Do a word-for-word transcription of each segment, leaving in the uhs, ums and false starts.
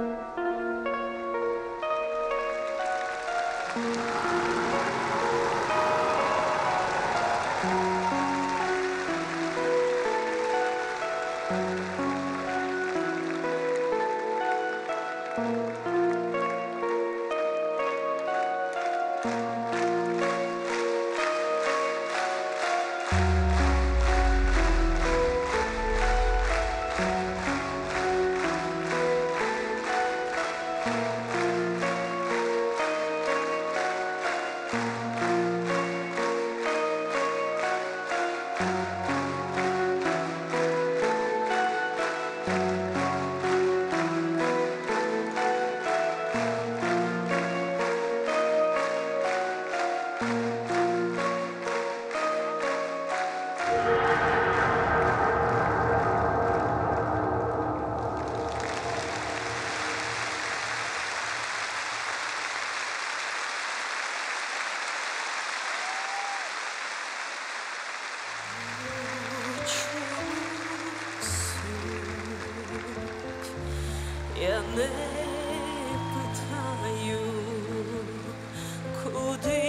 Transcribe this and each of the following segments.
Я не питаю, куди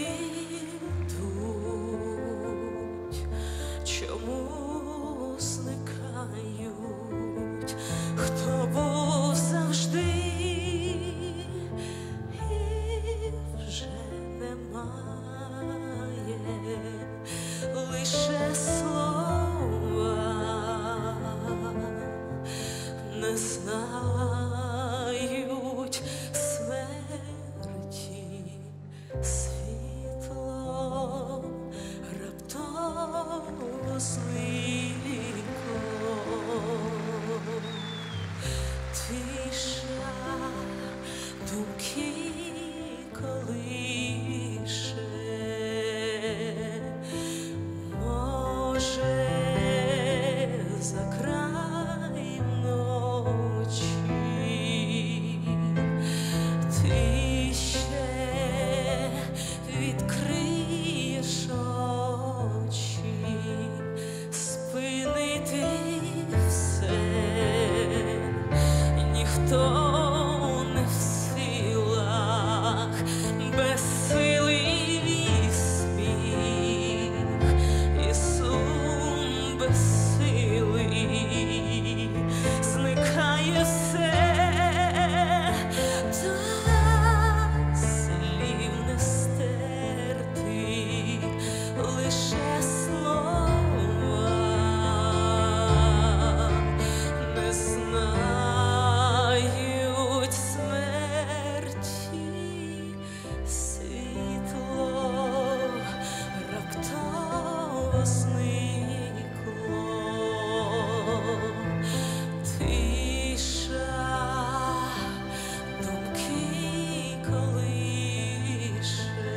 йдуть, чому зникають, хто був завжди і вже немає, лише слова не знають смерті, світло раптово зникло, тиша думки колише, може за край ночі ти ще відкриєш очі, спинити все ніхто не в силах, безсилий сміх і сум безсилий, зникає все, та слів не стерти, лише слова не знають смерті, світло раптово зникло, тиша думки колише,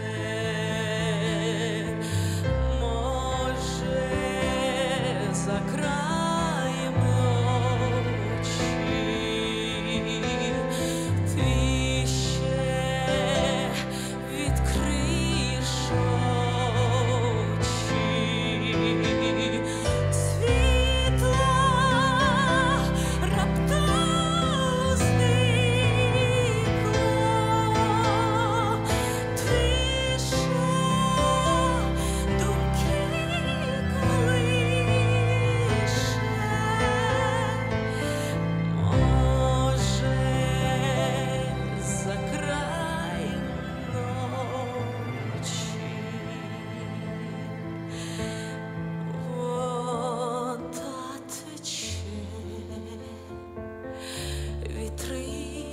може за краєм ночі ти ще відкриєш очі, світло раптово зникло, тиша думки колише, може за краєм ночі вода тече, вітри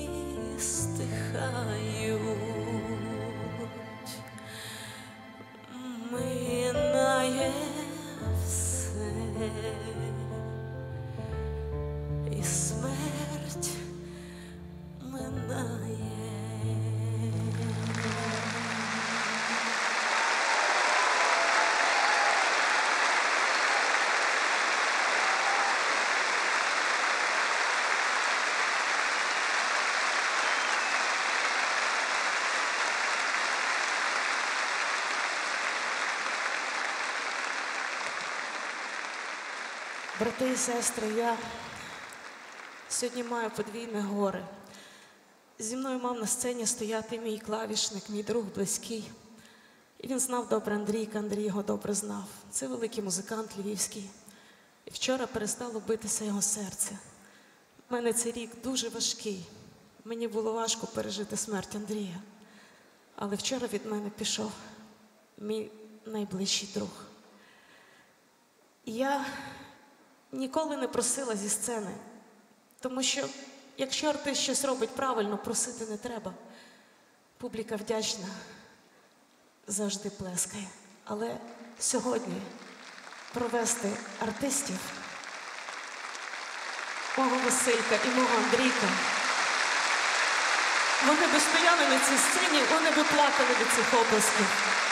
стихають, минає все, і смерть минає. Брати і сестри, я сьогодні маю подвійне горе. Зі мною мав на сцені стояти мій клавішник, мій друг близький. І він знав добре Андрійка, Андрій його добре знав. Це великий музикант львівський. І вчора перестало битися його серце. У мене цей рік дуже важкий. Мені було важко пережити смерть Андрія. Але вчора від мене пішов мій найближчий друг. І я ніколи не просила зі сцени, тому що якщо артист щось робить правильно, просити не треба. Публіка вдячна, завжди плескає. Але сьогодні провести артистів, мого Василька і мого Андрійка, вони би стояли на цій сцені, вони би плакали від цих оплесків.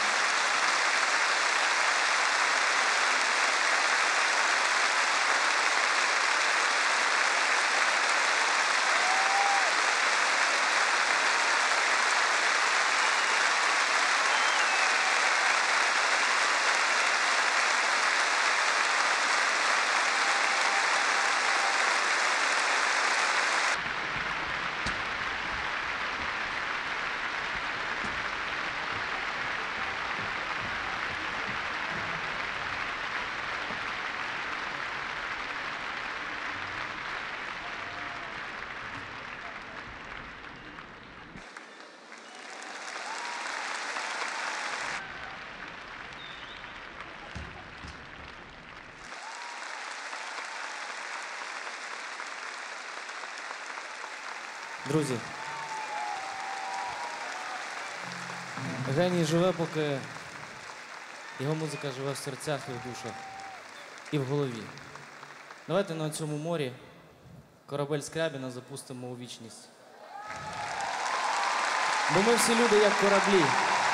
Друзі, геній живе, поки його музика живе в серцях і в душах, і в голові. Давайте на цьому морі корабель Скрябіна запустимо у вічність. Бо ми всі люди як кораблі.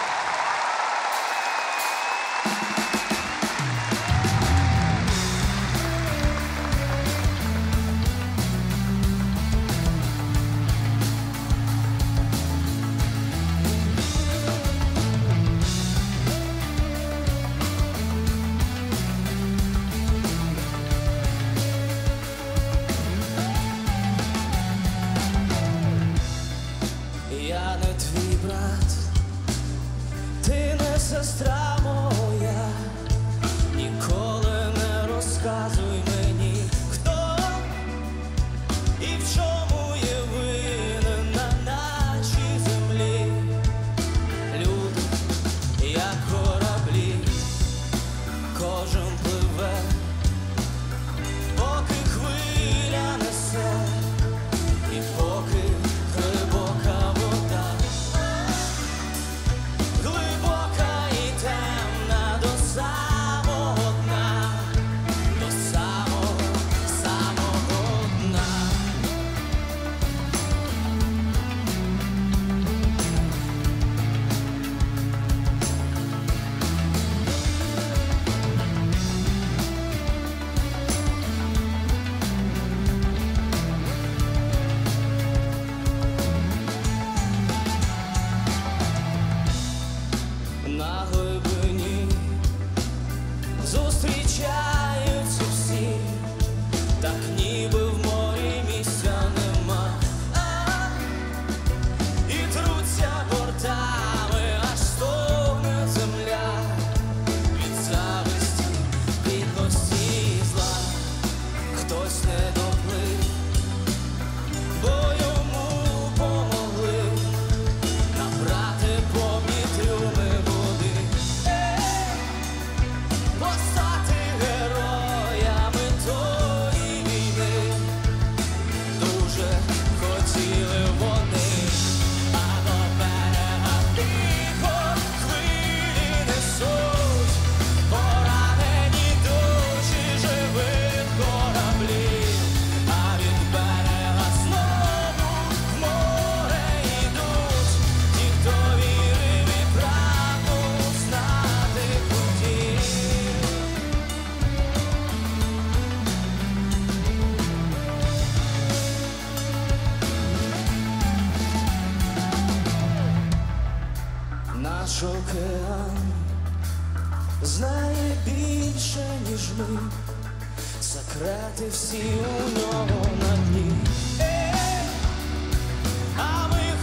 Я не твій брат, ти не сестра моя, ніколи не розказуй мені, хто і в чому є винен на нашій землі. Люди, як кораблі, кожен пливе, поки хвиля несе, і поки глибока вода, глибока і темна до самого дна, до самого, самого дна. На глибині зустрічаються всі, так ніби в морі місця нема, а, і труться бортами, аж стогне земля від зависті, бідності і зла. Хтось не доплив, бо йому помогли набрати повні трюми води, постати героями тої війни. Дуже хотіли вони, а до берега тихо хвилі несуть поранені душі живих кораблів, а від берега знову в море йдуть ті, хто вірив і прагнув знати хотів. Наш океан знає більше, ніж ми, секрети всі у нього на дні. Е, а ми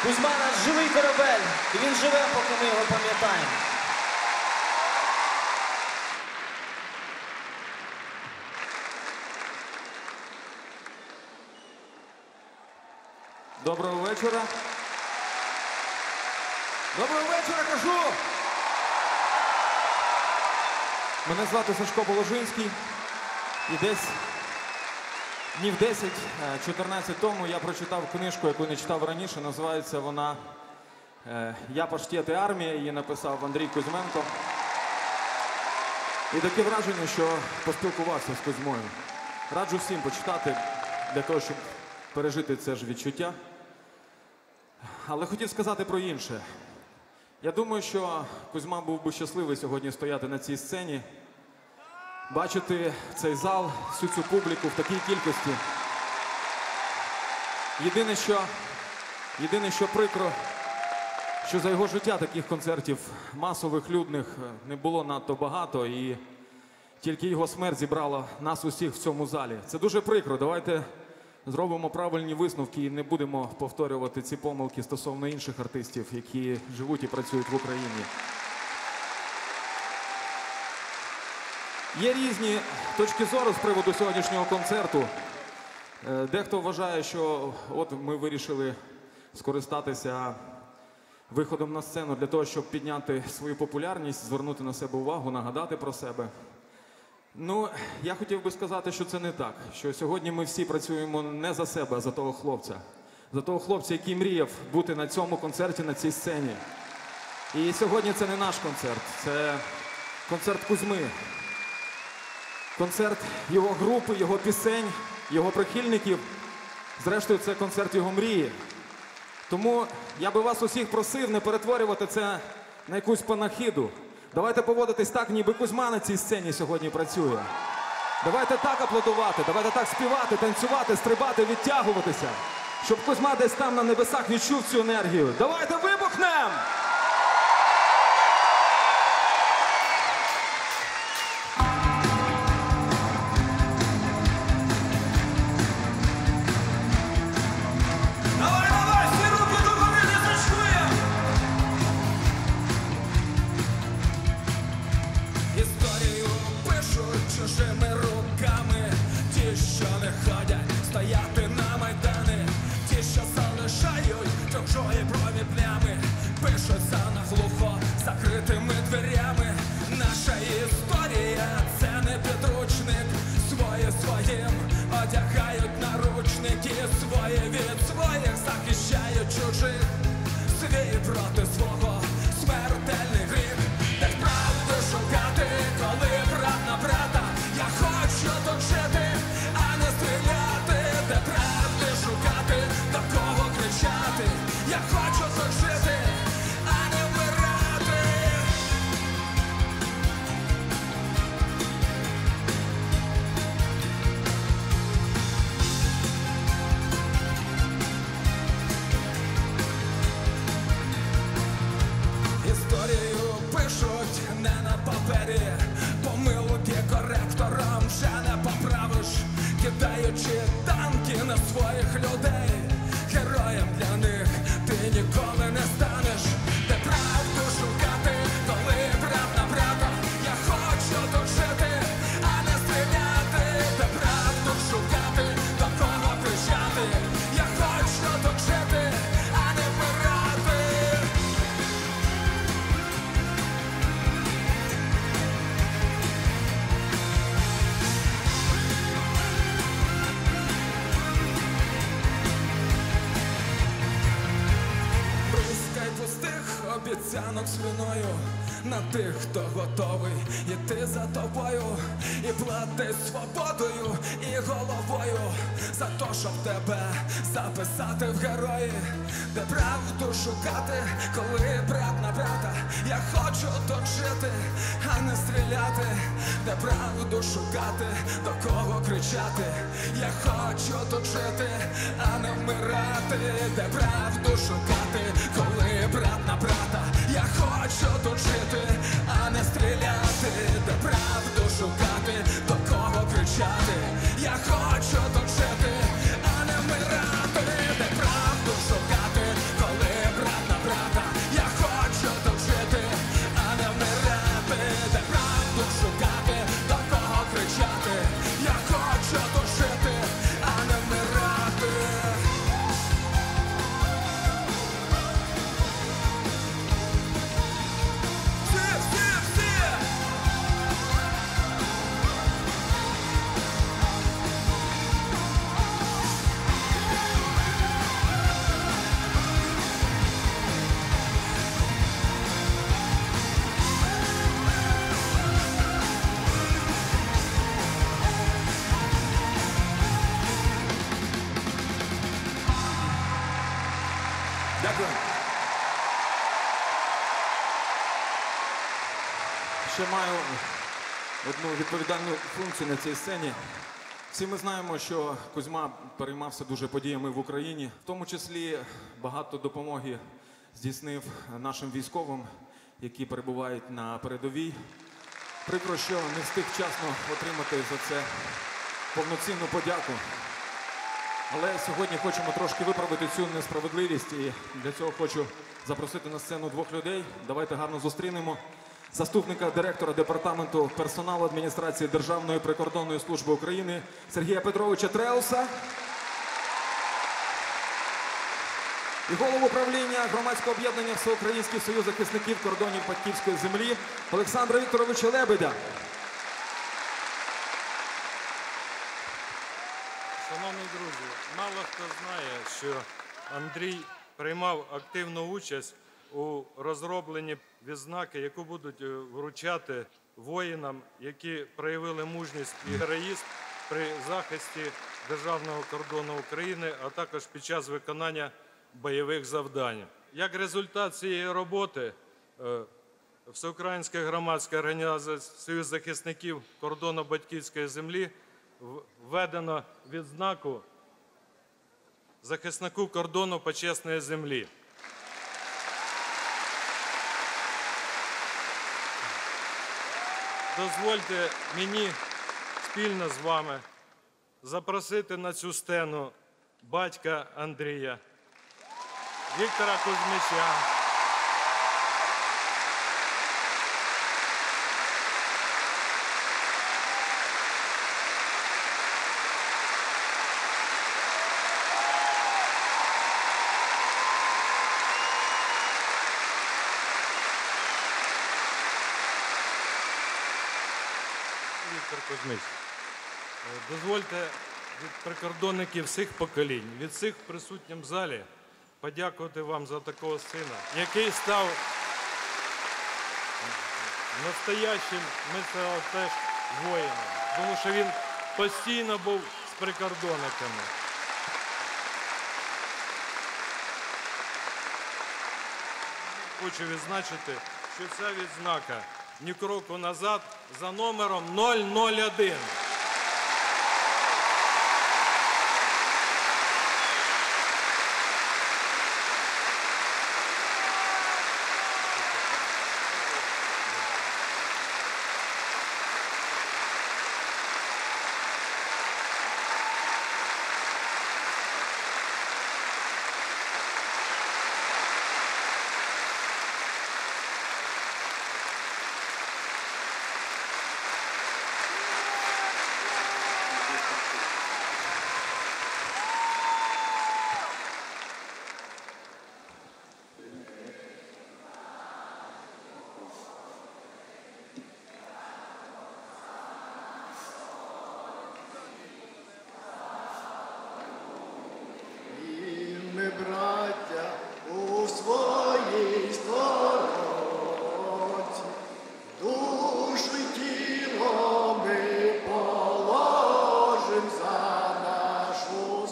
Кузьма наш живий корабель, і він живе, поки ми його пам'ятаємо. Доброго вечора. Доброго вечора, кажу! Мене звати Сашко Положинський. І десь днів десять-чотирнадцять тому я прочитав книжку, яку не читав раніше. Називається вона «Я паштет і армія». Її написав Андрій Кузьменко. І таке враження, що поспілкувався з Кузьмою. Раджу всім почитати для того, щоб пережити це ж відчуття. Але хотів сказати про інше. Я думаю, що Кузьма був би щасливий сьогодні стояти на цій сцені, бачити цей зал, всю цю публіку в такій кількості. Єдине, що, єдине, що прикро, що за його життя таких концертів масових, людних не було надто багато, і тільки його смерть зібрала нас усіх в цьому залі. Це дуже прикро. Давайте зробимо правильні висновки і не будемо повторювати ці помилки стосовно інших артистів, які живуть і працюють в Україні. Є різні точки зору з приводу сьогоднішнього концерту. Дехто вважає, що от ми вирішили скористатися виходом на сцену для того, щоб підняти свою популярність, звернути на себе увагу, нагадати про себе. Ну, я хотів би сказати, що це не так. Що сьогодні ми всі працюємо не за себе, а за того хлопця. За того хлопця, який мріяв бути на цьому концерті, на цій сцені. І сьогодні це не наш концерт, це концерт Кузьми. Концерт його групи, його пісень, його прихильників. Зрештою, це концерт його мрії. Тому я би вас усіх просив не перетворювати це на якусь панахиду. Давайте поводитись так, ніби Кузьма на цій сцені сьогодні працює. Давайте так аплодувати, давайте так співати, танцювати, стрибати, відтягуватися. Щоб Кузьма десь там на небесах відчув цю енергію. Давайте вибухнем! Чужими руками, ті, що не ходять стояти на майдани, ті, що залишають чужої брові плями, пишуться на глухо закритими дверями. Наша історія — це не підручник, свої своїм одягають наручники, свої від своїх захищають чужих, свій проти свого смертельний гріх. Де правду шукати, коли брат на брата? Я хочу тут жити, а не стріляти. Де правди шукати, до кого кричати? Я хочу тут жити, а не вмирати. Історію пишуть не на папері, помилки коректором вже не поправиш, кидаючи танки на своїх людей. Героєм для них ти ніколи не станеш. Де правду шукати, коли брат на брата? Я хочу тут жити, а не стріляти. Де правду шукати, до кого кричати? Я хочу тут жити, а не вмирати. Бризкай пустих обіцянок свиною на тих, хто готовий йти за тобою, і платить свободою і головою за то, щоб тебе записати в герої. Де правду шукати, коли брат на брата? Я хочу тут жити, а не стріляти. Де правду шукати, до кого кричати? Я хочу тут жити, а не вмирати. Де правду шукати, коли брат на брата? Я хочу тут жити, а не стріляти. Де правду шукати, до кого кричати? Я хочу тут жити, а не вмирати. Де правду шукати, коли ще маю одну відповідальну функцію на цій сцені. Всі ми знаємо, що Кузьма переймався дуже подіями в Україні. В тому числі багато допомоги здійснив нашим військовим, які перебувають на передовій. Прикро, що не встиг вчасно отримати за це повноцінну подяку. Але сьогодні хочемо трошки виправити цю несправедливість, і для цього хочу запросити на сцену двох людей. Давайте гарно зустрінемо заступника директора департаменту персоналу адміністрації Державної прикордонної служби України Сергія Петровича Треуса і голову управління громадського об'єднання Всеукраїнський союз захисників кордонів батьківської землі Олександра Вікторовича Лебедя. Шановні друзі, мало хто знає, що Андрій приймав активну участь у розробленні відзнаки, яку будуть вручати воїнам, які проявили мужність і героїзм при захисті державного кордону України, а також під час виконання бойових завдань. Як результат цієї роботи Всеукраїнська громадська організація Союз захисників кордону батьківської землі введено відзнаку захиснику кордону почесної землі. Дозвольте мені спільно з вами запросити на цю сцену батька Андрія, Віктора Кузьмича, Віктор Кузьмич, дозвольте від прикордонників всіх поколінь, від всіх присутніх в залі подякувати вам за такого сина, який став настоящим, ми сказали, теж воїном, тому що він постійно був з прикордонниками. Хочу відзначити, що ця відзнака ні кроку назад за номером нуль нуль один. Ми, браття, у своїй стороні, душу й тіло ми положим за нашу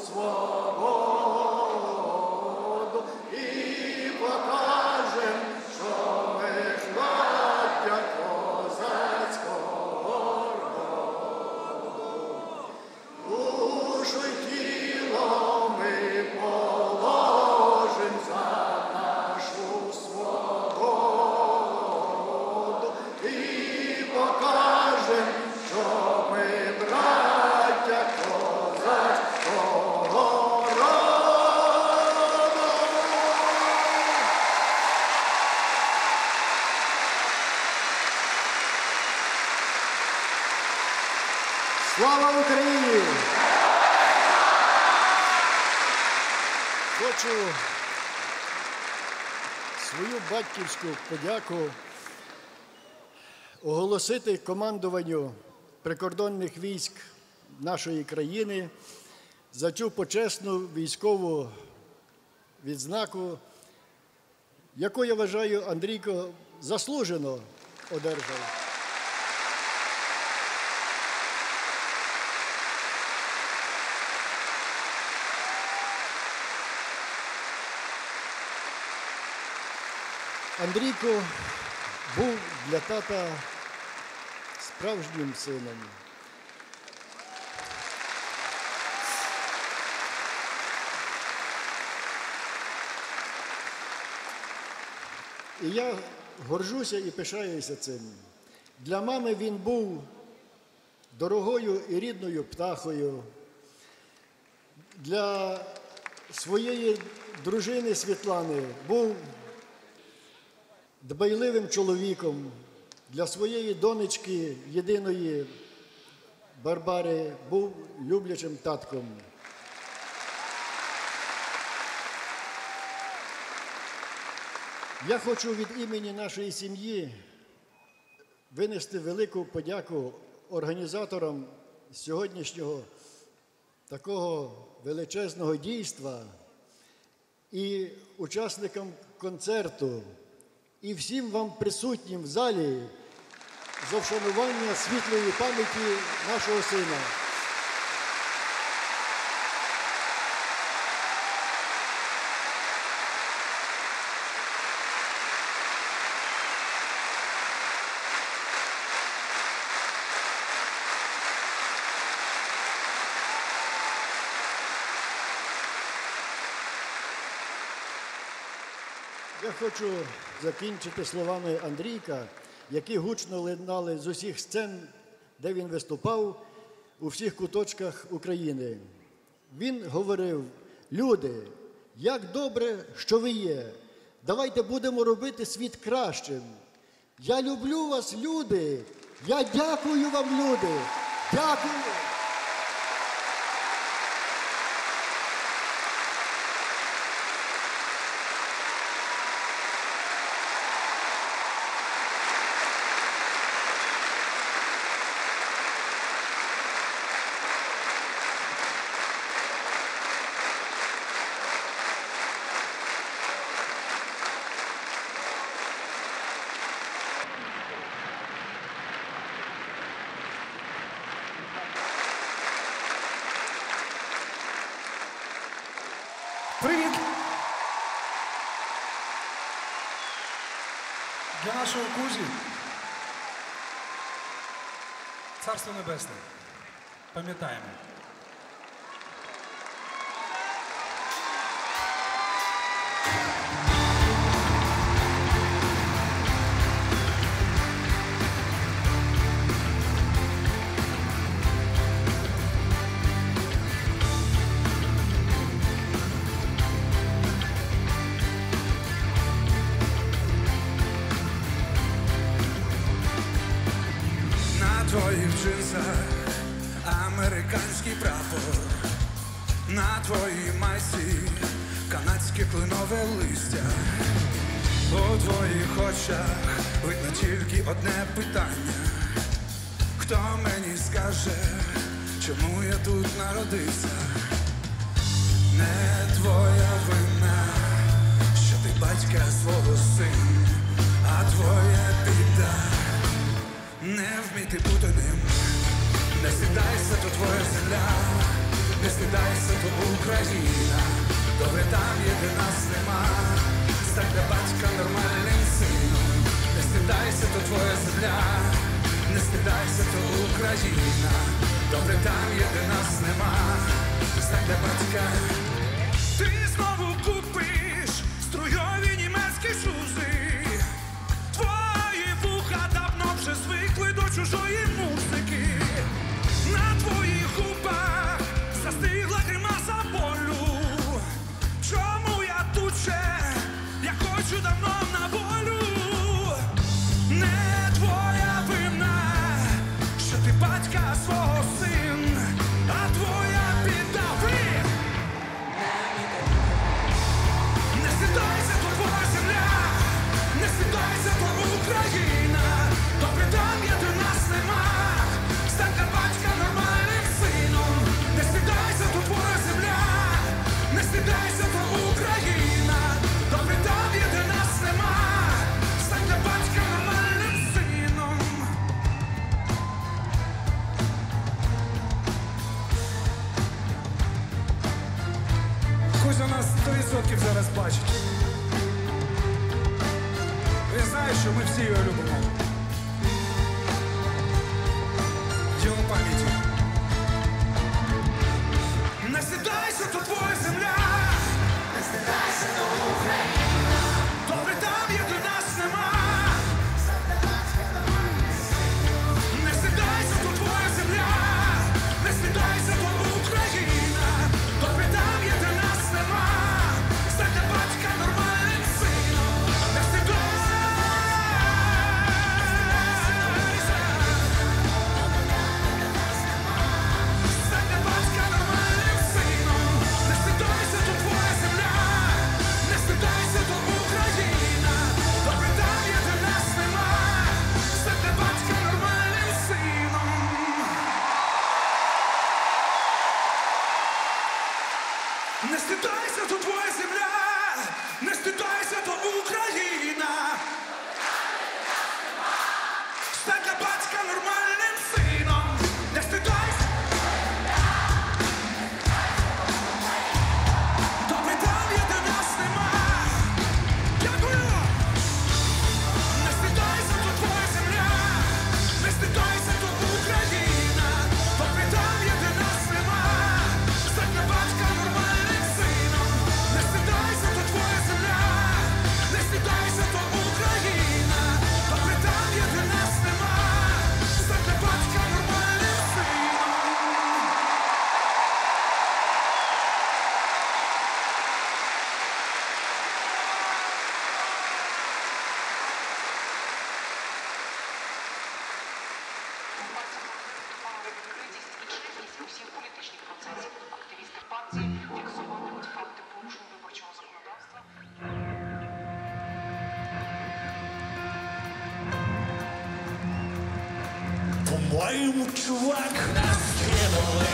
свободу і покажем, що ми браття козацького роду. Душу й тіло ми положим за нашу свободу і покажем, що ми браття козацького роду. Слава Україні! Хочу свою батьківську подяку оголосити командуванню прикордонних військ нашої країни за цю почесну військову відзнаку, яку, я вважаю, Андрійко заслужено одержав. Андрійко був для тата справжнім сином. І я горжуся і пишаюся цим. Для мами він був дорогою і рідною птахою. Для своєї дружини Світлани був дбайливим чоловіком. Для своєї донечки єдиної Барбари був люблячим татком. Я хочу від імені нашої сім'ї винести велику подяку організаторам сьогоднішнього такого величезного дійства і учасникам концерту, і всім вам присутнім в залі за вшанування світлої пам'яті нашого сина. Я хочу закінчити словами Андрійка, які гучно лунали з усіх сцен, де він виступав, у всіх куточках України. Він говорив: люди, як добре, що ви є. Давайте будемо робити світ кращим. Я люблю вас, люди. Я дякую вам, люди. Дякую. Привіт! Для нашого Кузі Царство Небесне. Пам'ятаємо. На твоїх джинсах американський прапор, на твоїй майці канадське кленове листя. У твоїх очах видно тільки одне питання: хто мені скаже, чому я тут народився? Не твоя вина, що ти батька свого син, а твоя біда не вміти бути ним. Не стидайся, то твоя земля, не стидайся, то Україна. Добре там є, де нас нема, стань для батька нормальним сином. Не стидайся, то твоя земля, не стидайся, то Україна. Добре там є, де нас нема, стань для батька. Ти знову купиш струйові німецькі шузи. Твої вуха давно вже звикли до чужої музики. На твоїх губах застигла гримаса болю. Чому я тут ще? Я хочу давно на волю. Не твоя вина, що ти батька свого син, а твоя біда ви. Не стидайся, то твоя земля, не стидайся, то Україна. Добре там є, де нас нема, стань для батька нормальним сином. Не стидайся, то твоя земля, не стидайся, то Україна. Добре там є, де нас нема, стань для батька нормальним сином. Кузя нас сто відсотків зараз бачить. Він знає, що ми всі його любимо. участі у всіх політичних процесах. Активісти партії фіксуватимуть факти порушень виборчого законодавства. По-моєму, чувак, нас кинули.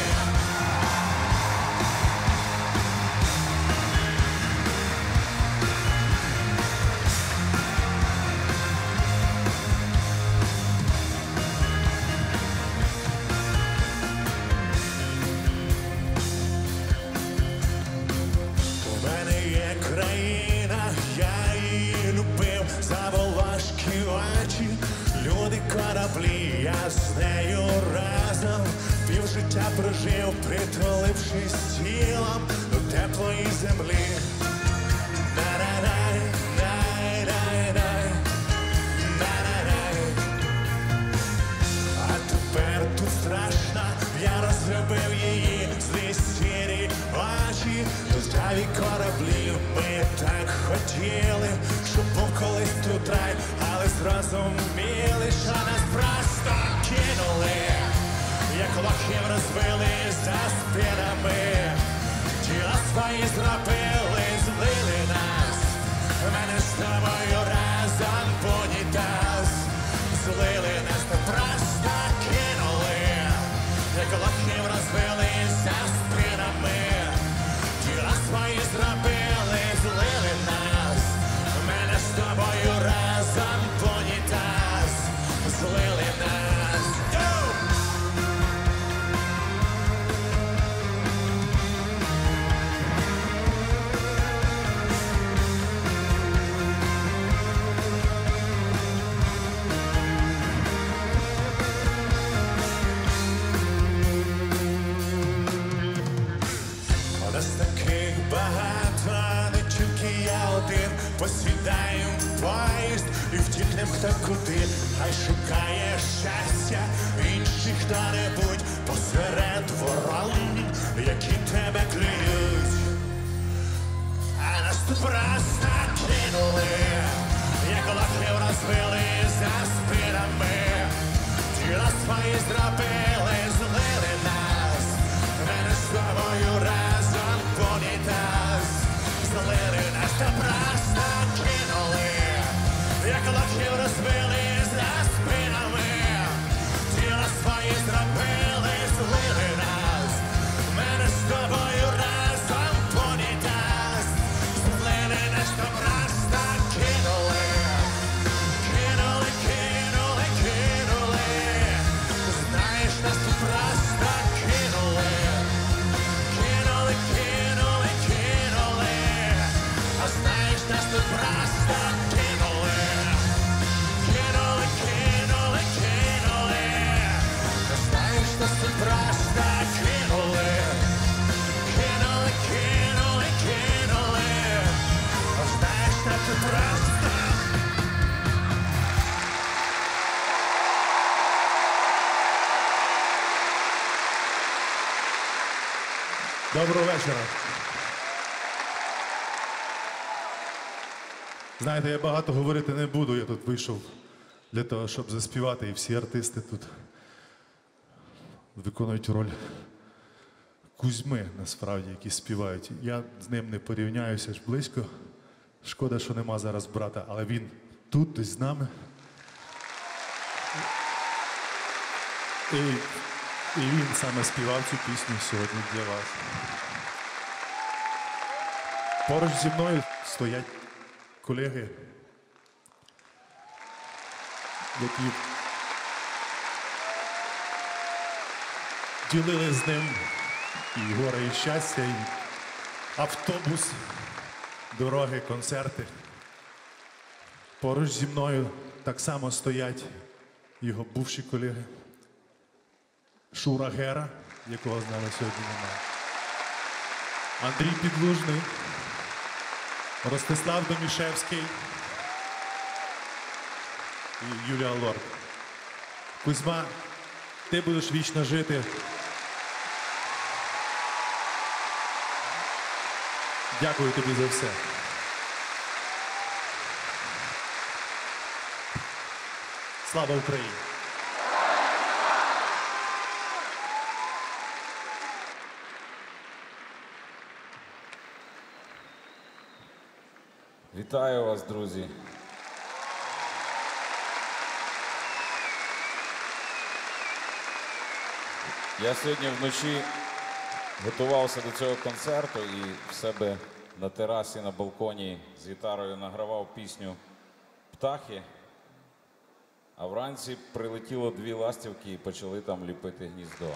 У мене є країна, я її любив, за волошки очі, люди кораблі, я з нею разом півжиття прожив, притулившись тілом до теплої землі. На-на-най, най-най-най, на-на-най. А тепер тут страшно, я розробив її злі сірі очі, рождяві кораблі. Ми так хотіли, щоб був колись тут рай, але зрозуміли, що нас просто кинули, як лохів розбили за спинами. Тіла свої зробили, злили нас, мене з тобою разом в унітаз. Злили нас, то просто кинули, як лохів розбили за спинами. Тіла свої зробили, злили нас, мене з тобою разом в унітаз. Злили нас. Йоу! У нас таких багато, не тільки я один. Посідаєм в поїзд і втікнем хто куди. Хай шукає щастя інших хто-небудь посеред ворон, які тебе клюють. А нас тут просто кинули, як лохів розбили за спинами. Тіла свої зробили, злили нас, мене з тобою разом в унітаз. Злили нас, та просто кинули, як лохів розбили за спинами. Тіла свої зробили, злили нас, мене з тобою разом в унітаз. Злили нас, та просто кинули, кинули, кинули, кинули. Знаєш, нас тут просто кинули, кинули, кинули, кинули. А знаєш, нас тут просто кинули, кинули, кинули, кинули. А знаєш, нас тут просто кинули, кинули, кинули, кинули. А знаєш, нас тут просто. Доброго вечора. Знаєте, я багато говорити не буду. Я тут вийшов для того, щоб заспівати. І всі артисти тут виконують роль Кузьми, насправді, які співають. Я з ним не порівняюся ж близько. Шкода, що нема зараз брата, але він тут, десь з нами. І, і він саме співав цю пісню сьогодні для вас. Поруч зі мною стоять колеги, які ділили з ним і горе, і щастя, і автобус, дороги, концерти. Поруч зі мною так само стоять його бувші колеги. Шура Гера, якого з нами сьогодні немає. Андрій Підлужний, Ростислав Домішевський і Юлія Лорд. Кузьма, ти будеш вічно жити. Дякую тобі за все. Слава Україні! Вітаю вас, друзі. Я сьогодні вночі готувався до цього концерту і в себе на терасі, на балконі з гітарою награвав пісню «Птахи», а вранці прилетіло дві ластівки і почали там ліпити гніздо.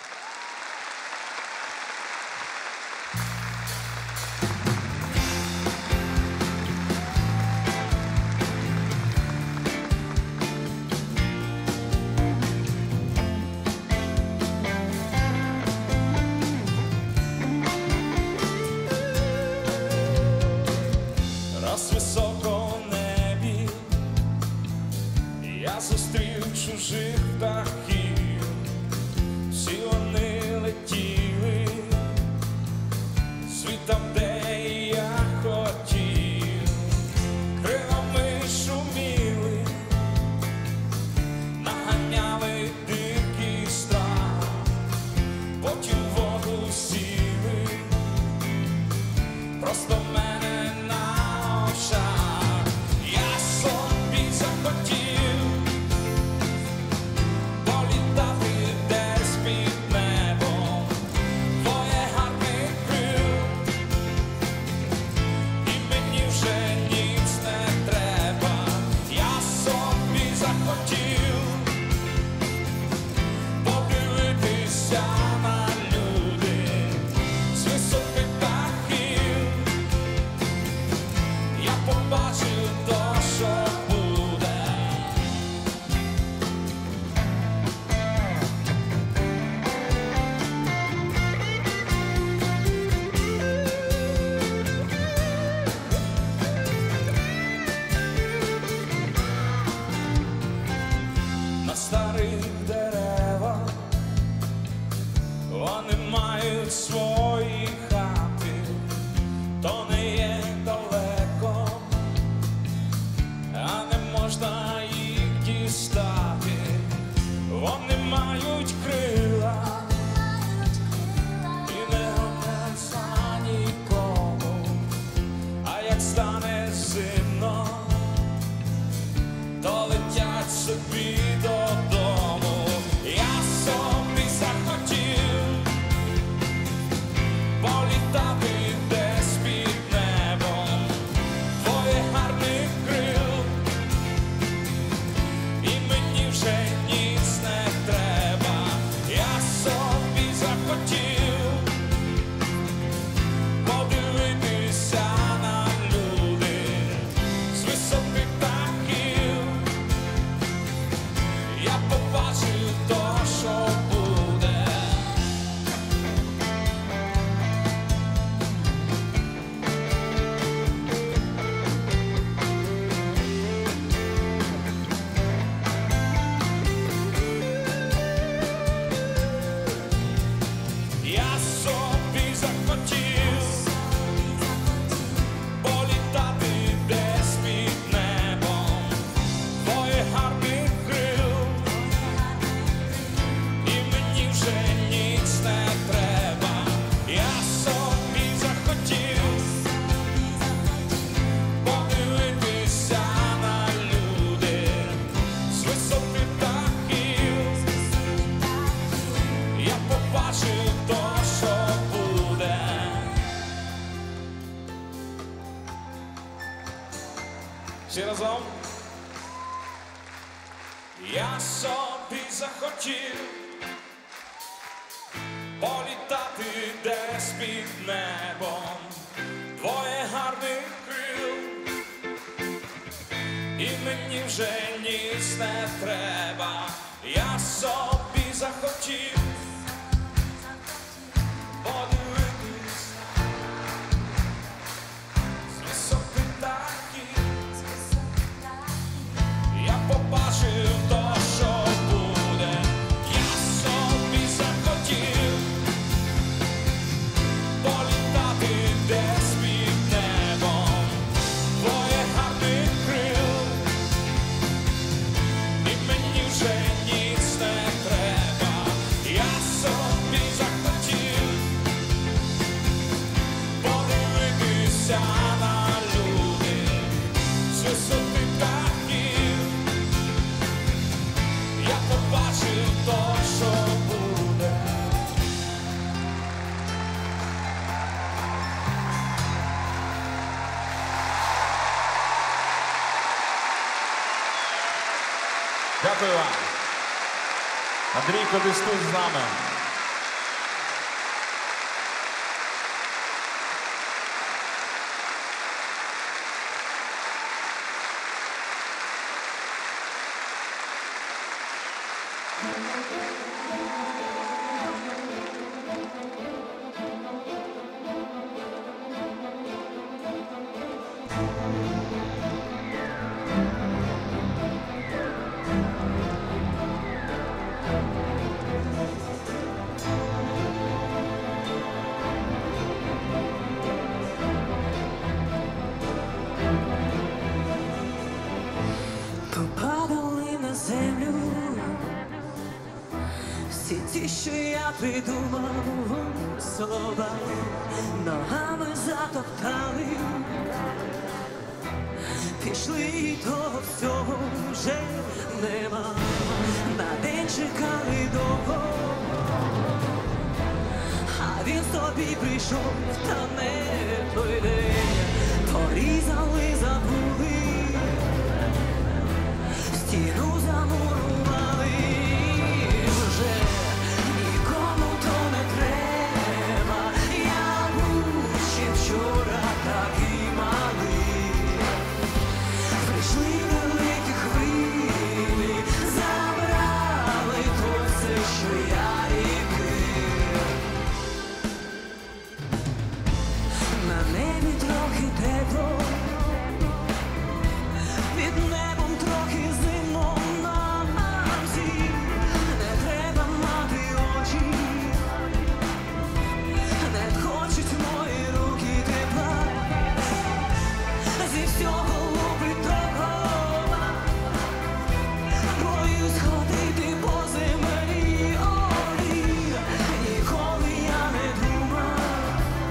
Раз високо в небі я зустрів чужих птахів, всі вони летіли світом, де я хотів, крилами шуміли, наганяли дикий страх, потім в воду сіли, просто в мене на очах. Я собі захотів політати десь під небом, твоє гарних крил, і мені вже ніц не треба. Я собі захотів подивитися на люди з високих дахів. Я побачив то, що буде. На старих деревах вони мають свої хати, то не є далеко, а не можна їх дістати. Вони мають крила і не гнуться нікому, а як стане зимно, то летять собі додому. Я собі захотів політати десь під небом, твоє гарних крил, і мені вже ніц не треба. Я собі захотів подивитися на люди з високих дахів. Я побачив то, що буде. Я собі захотів політати десь під небом, твоє гарних крил, і мені вже ніц не треба. Я собі захотів подивитися на люди з високих дахів. Я побачив то, що буде. Всі разом. Я собі захотів політати десь під небом, твоє гарних крил, і мені вже ніц не треба. Я собі захотів подивитись з високих дахів. Я побачив то, що буде. Я собі захотів політати десь під небом, твоє гарних крил, і мені вже ніц не побачив то, що буде. Дякую вам. Андрійко, десь тут з нами. Попадали на землю всі ті, що я придумав, слова ногами затоптали, пішли і того всього вже нема. На день чекали довго, а він собі прийшов, та не той день. Порізали, забули, стіну замурували вже, нікому то не треба. Я був ще вчора такий малий. Прийшли великі хвилі, забрали то все, що я рікив. На небі трохи тепло, під небом трохи зимно нам всім. Не треба мати очі, не хочуть мої руки тепла. Зі всього лупить токова, боюсь ходити по землі. Ой, ніколи я не думав,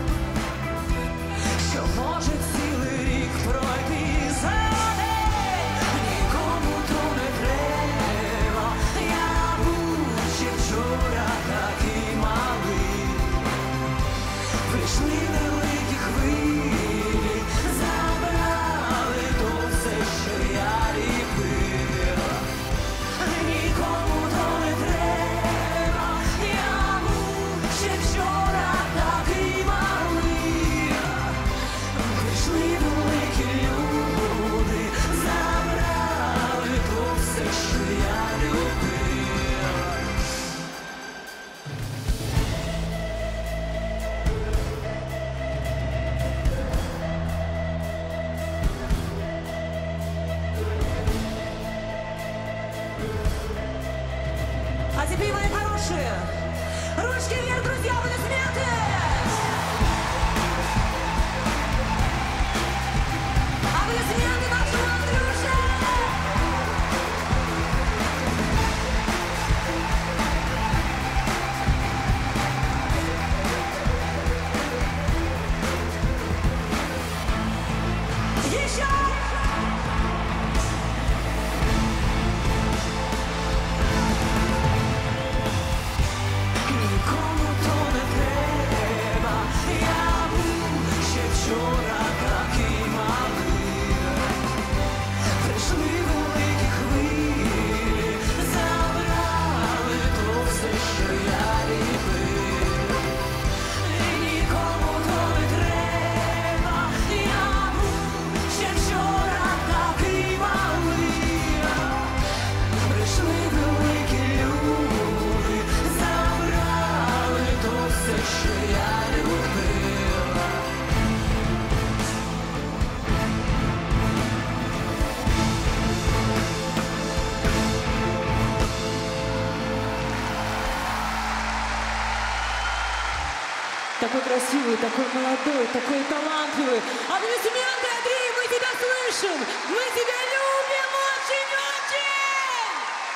що може цілий рік пройти за день. Нікому то не треба, я був ще вчора такий малий. Прийшли великі хвилі, забрали то все, що я ліпив. Нікому то не треба, я був ще вчора такий малий. Прийшли великі люди, забрали то все, що я любив. А теперь, мои хорошие, ручки вверх, друзья, аплодисменты! Аплодисменты нашему Андрюше! Еще! Нікому то не треба, я був ще вчора такий малий. Прийшли великі хвилі, забрали то все, що я любив. Нікому то не треба, я був ще вчора такий малий. Прийшли великі люди, забрали то все, що я любив. Такой красивый, такой молодой, такой талантливый. Аплодисменты, Андрей, мы тебя слышим! Мы тебя любим очень-очень!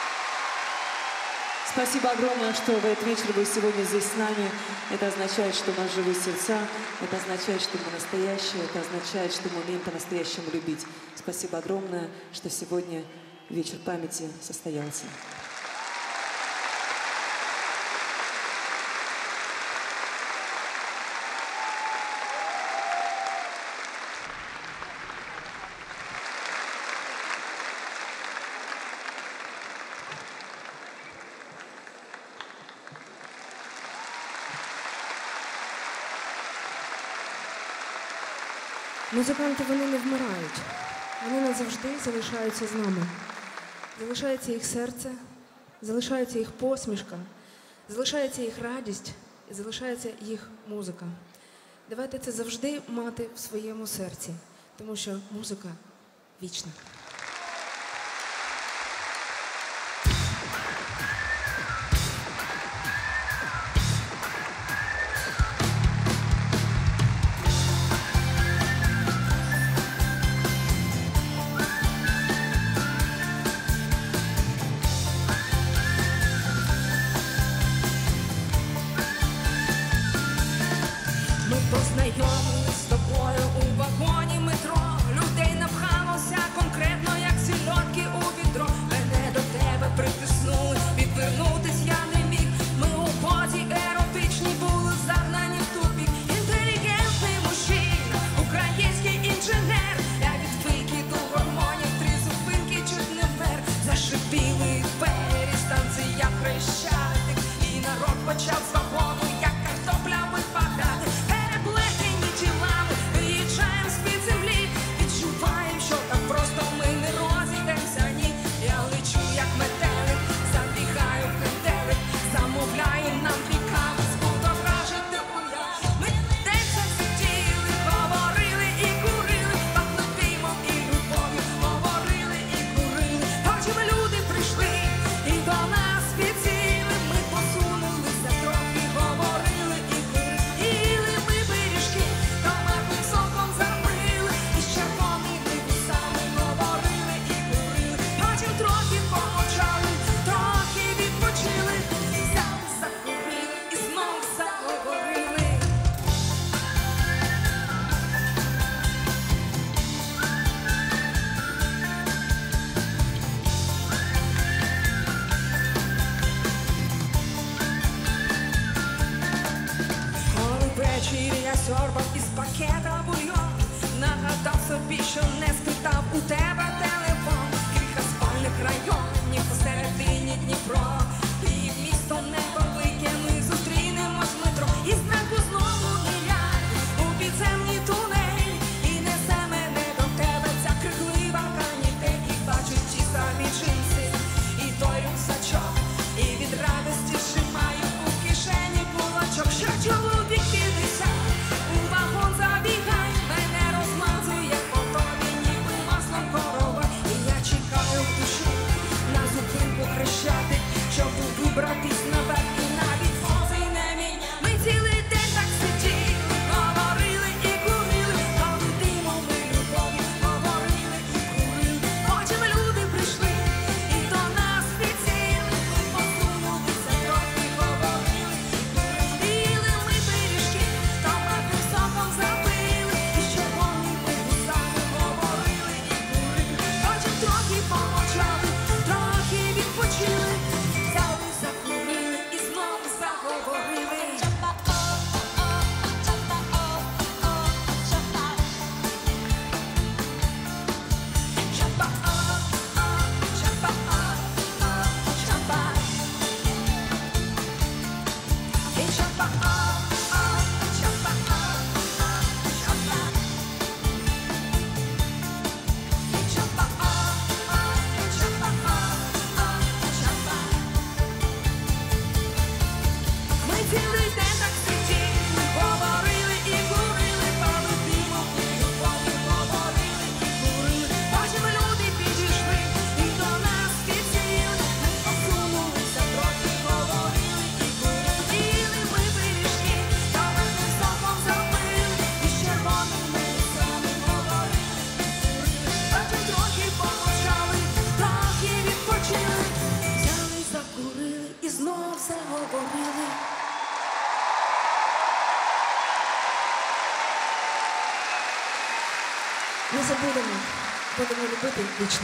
Спасибо огромное, что в этот вечер вы сегодня здесь с нами. Это означает, что у нас живые сердца. Это означает, что мы настоящие. Это означает, что мы умеем по-настоящему любить. Спасибо огромное, что сегодня вечер памяти состоялся. Музиканти, вони не вмирають. Вони назавжди залишаються з нами. Залишається їх серце, залишається їх посмішка, залишається їх радість і залишається їх музика. Давайте це завжди мати в своєму серці, тому що музика вічна. Ми познайомились з тобою у вагоні метро. Людей напхалося конкретно, як сільотки у відро. Мене до тебе притиснули, відвернутись я не міг. Ми у позі еротичні були загнані в тупік. Інтелігентний мужчина, український інженер. Я від викиду гормонів три зупинки чуть не вмер. Зашипіли двері, станція Хрещатик. І народ почав з вагону, як картопля випадати. Переплетені тілами, виїжджаєм з-під землі. Відчуваєм, що так просто ми не розійдемося, ні. Я лечу, як метелик, забігаю в хенделик. Замовляєм нам дві кави, збудоражити уя. Ми десь сиділи, говорили і курили. Пахли димом і любов'ю, говорили і курили. Потім люди прийшли і до нас підсіли. Ми посунулися трохи, говорили і курили. Їли ми пиріжки, томатним соком забили. І з червоними вусами говорили і курили. Потім трохи помовчали, трохи відпочили. Взяли, закурили і знов заговорили. Коли ввечері я сьорбав із пакета бульйон, нагадав собі, що не спитав у тебе телефон. Кілька спальних районів посередині Дніпро. І місто невелике, ми зустрінемось в метро. І зранку знову ниряй у підземні тунелі. І несе мене до тебе ця криклива канітель. І бачу ті самі джинси, і той рюкзачок. І від радості зжимаю у кишені кулачок. Що чоловік п'ятдесят, у вагон забігай. Мене розмазує по тобі, ніби маслом корова. І я чекаю в душі на зупинку Хрещатик, щоб вибратись наверх і навіть пози не міняв. Ми цілий день так сиділи, говорили і курили. Коли димом і любов'ю говорили і курили. Потім люди прийшли і до нас підсіли. Ми посунулися трохи, говорили і курили. Їли ми пиріжки, томатним соком забили. І з червоними вусами говорили і курили. Потім трохи помовчали, трохи відпочили. Взяли, закурили і знов заговорили. Ми цілий день так сиділи, говорили і курили. Коли димом і любов'ю говорили і курили. Потім люди підійшли і до нас підсіли. Ми посунулися трохи, говорили і курили. Їли ми пиріжки, томатним соком забили. І з червоними вусами говорили і курили. Потім трохи помовчали, трохи відпочили. Взяли, закурили і знов заговорили. Не забудемо, будемо любити вічно.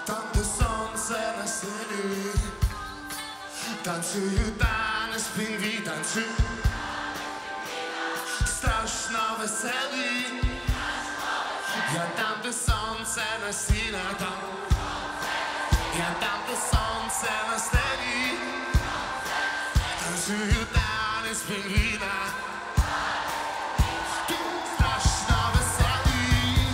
Там, де сонце на селі, танцюю танець пінгві, танцюю страшно веселий. Я там, де сонце на сіна, там я там, де сонце на стелі, танцюю танець пінгвіна. Страшно веселий.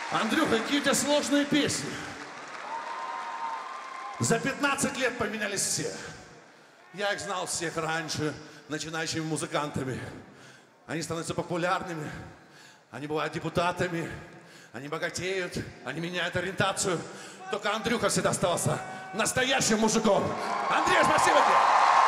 Андрюха, какие у тебя сложные песни. За пятнадцать лет поменялись все. Я их знал всех раньше, начинающими музыкантами. Они становятся популярными, они бывают депутатами, они богатеют, они меняют ориентацию. Только Андрюха всегда оставался настоящим мужиком. Андрей, спасибо тебе!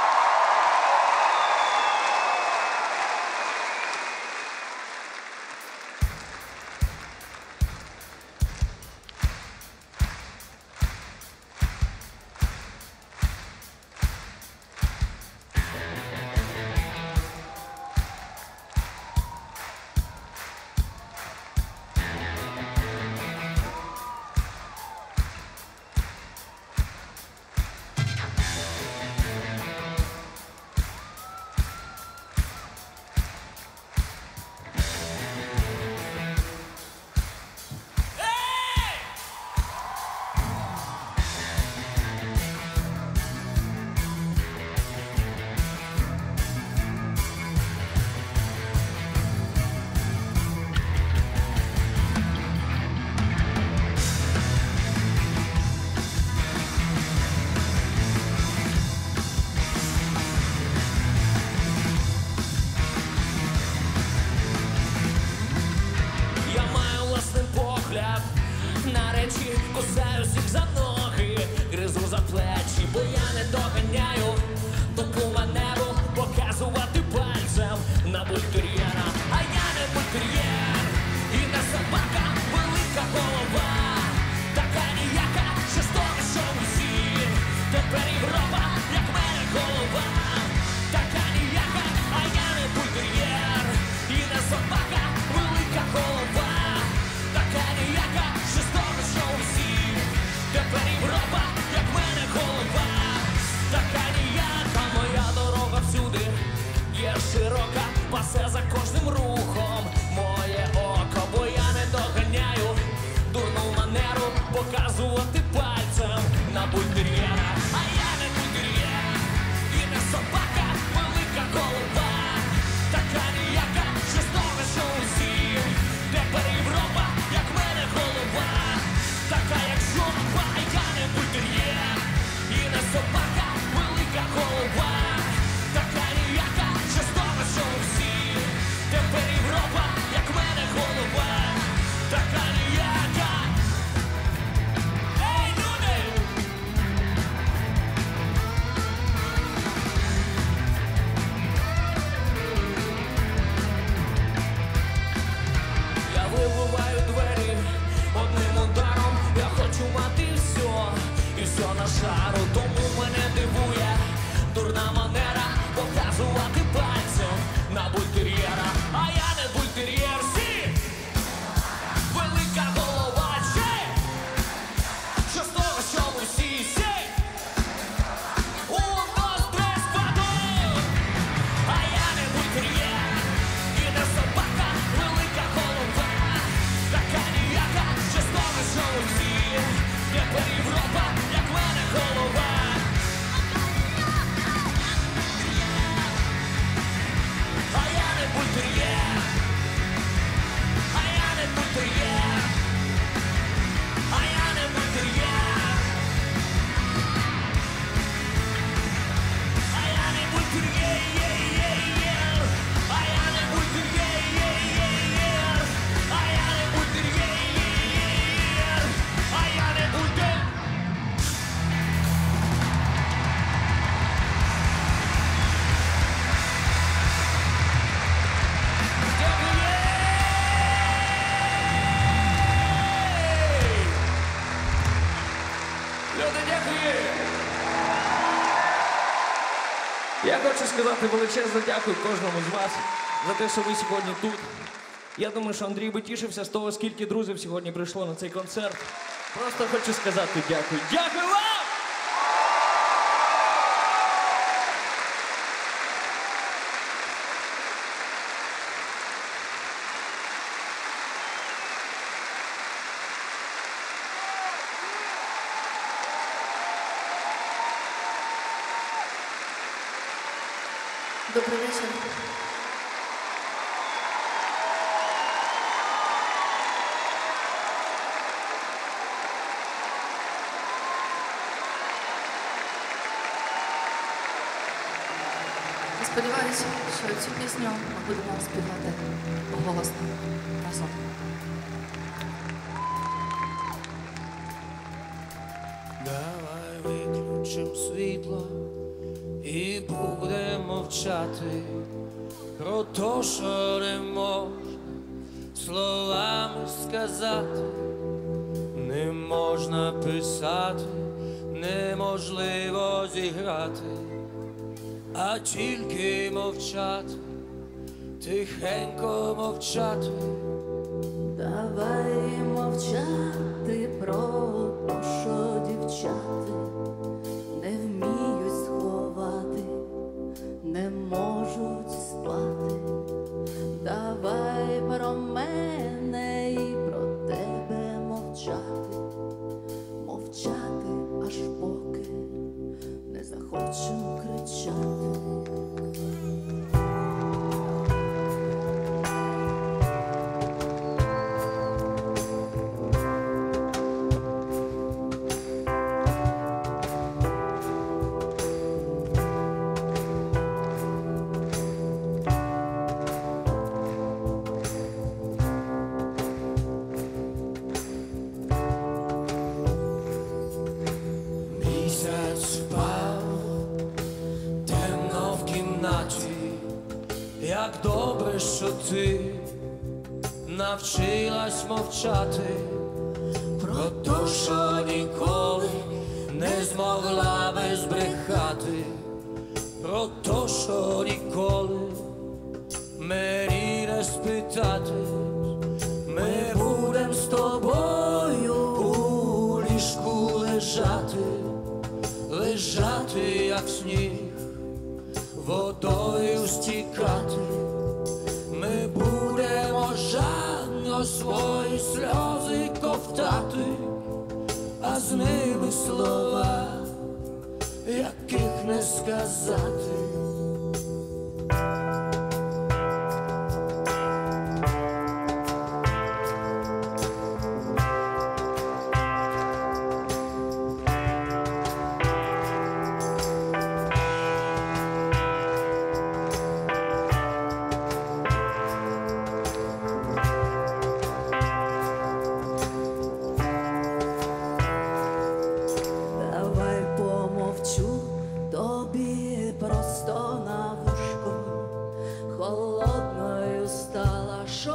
Я хочу сказати величезне дякую кожному з вас за те, що ви сьогодні тут. Я думаю, що Андрій би тішився з того, скільки друзів сьогодні прийшло на цей концерт. Просто хочу сказати дякую. Дякую вам! Добрый вечер. Я сподіваюся, що цю пісню ми будемо співати голосно разом. Давай виключим світло і будемо мовчати про те, що не можна словами сказати, не можна писати, неможливо зіграти, а тільки мовчати, тихенько мовчати. Давай мовчати про те, що дівчата не вміють сховати, не можуть спати. Давай про мене і про тебе мовчати, мовчати, аж поки не захочем кричати. Як добре, що ти навчилась мовчати про те, що ніколи не змогла би збрехати, про те, що ніколи мені не спитати. Ми будем з тобою у ліжку лежати, лежати, як сніг, водою стікати. Ми будемо жадно свої сльози ковтати, а з ними слова, яких не сказати. Давай помовчу тобі просто на вушко, холодною стала, що?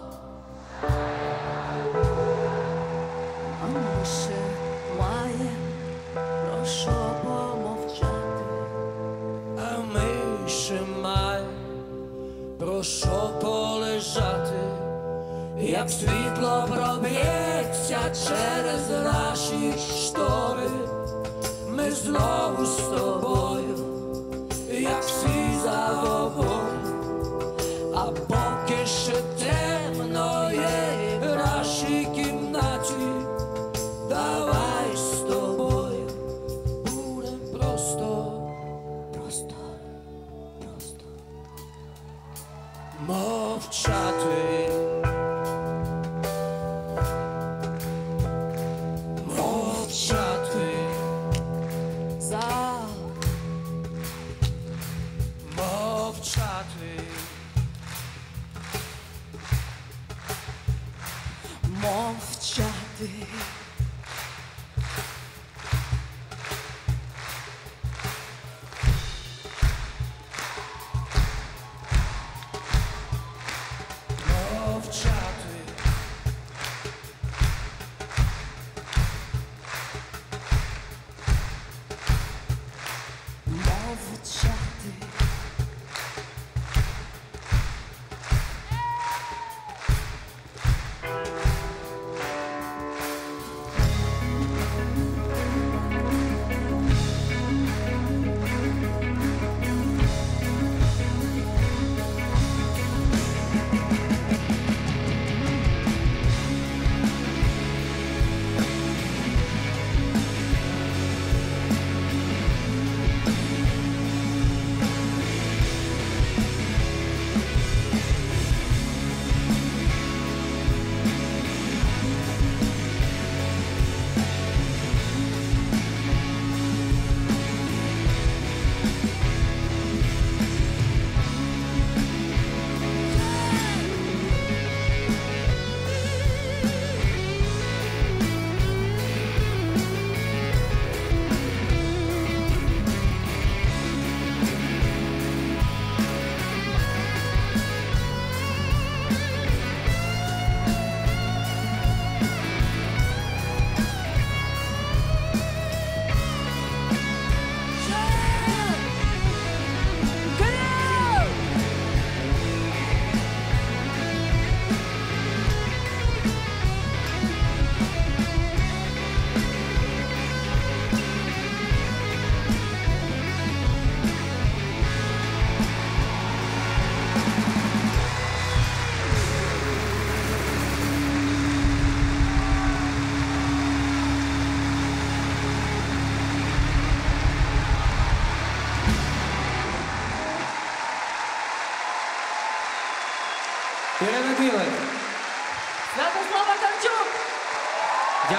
А ми ще має про що помовчати. А ми ще маємо про що полежати, як світло проб'ється через наші штори. Ми знову з тобою, як всі заговоримо, а поки ще темно є в нашій кімнаті, давай з тобою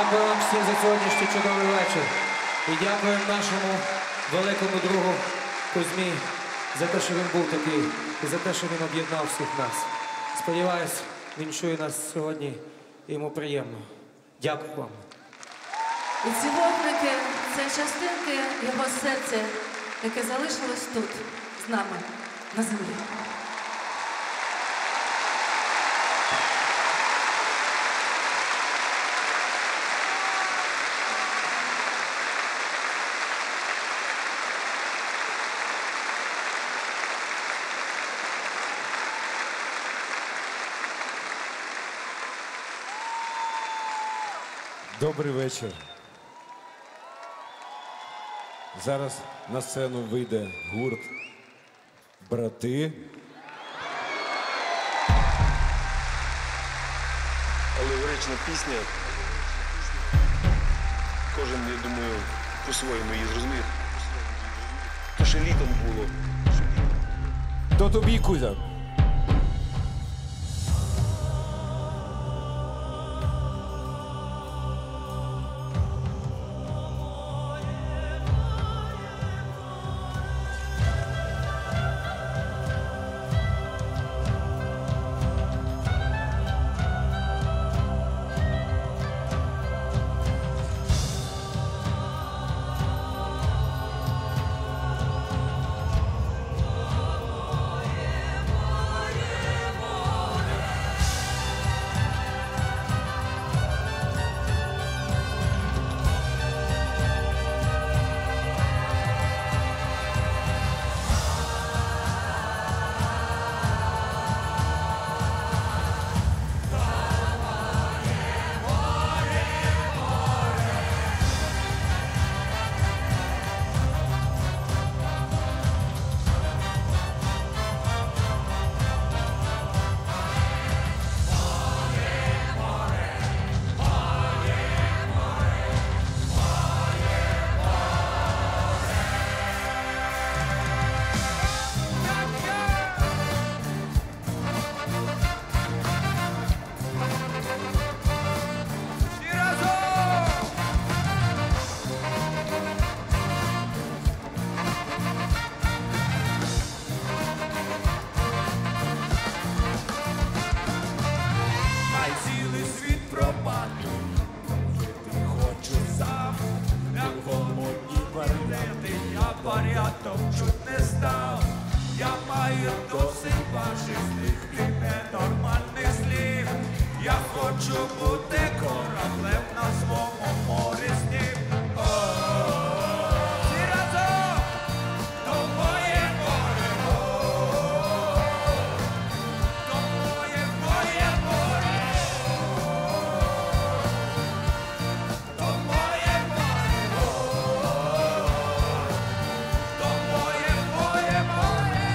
Дякую вам всім за сьогоднішній чудовий вечір. І дякуємо нашому великому другу Кузьмі за те, що він був такий, і за те, що він об'єднав всіх нас. Сподіваюсь, він чує нас сьогодні, і йому приємно. Дякую вам. І ці вогники – це частинки його серця, яке залишилось тут, з нами, на землі. Добрий вечір. Зараз на сцену вийде гурт «Брати». Але лірична пісня, кожен, я думаю, по-своєму її зрозумів. То ще літом було. То тобі, Кузя. порядок чуть не став. Я маю досить фашистських і ненормальних слів. Я хочу бути кораблем на своєму морі снів. Всі разом до моє море, до моє, моє море, до моє море, до моє, моє море.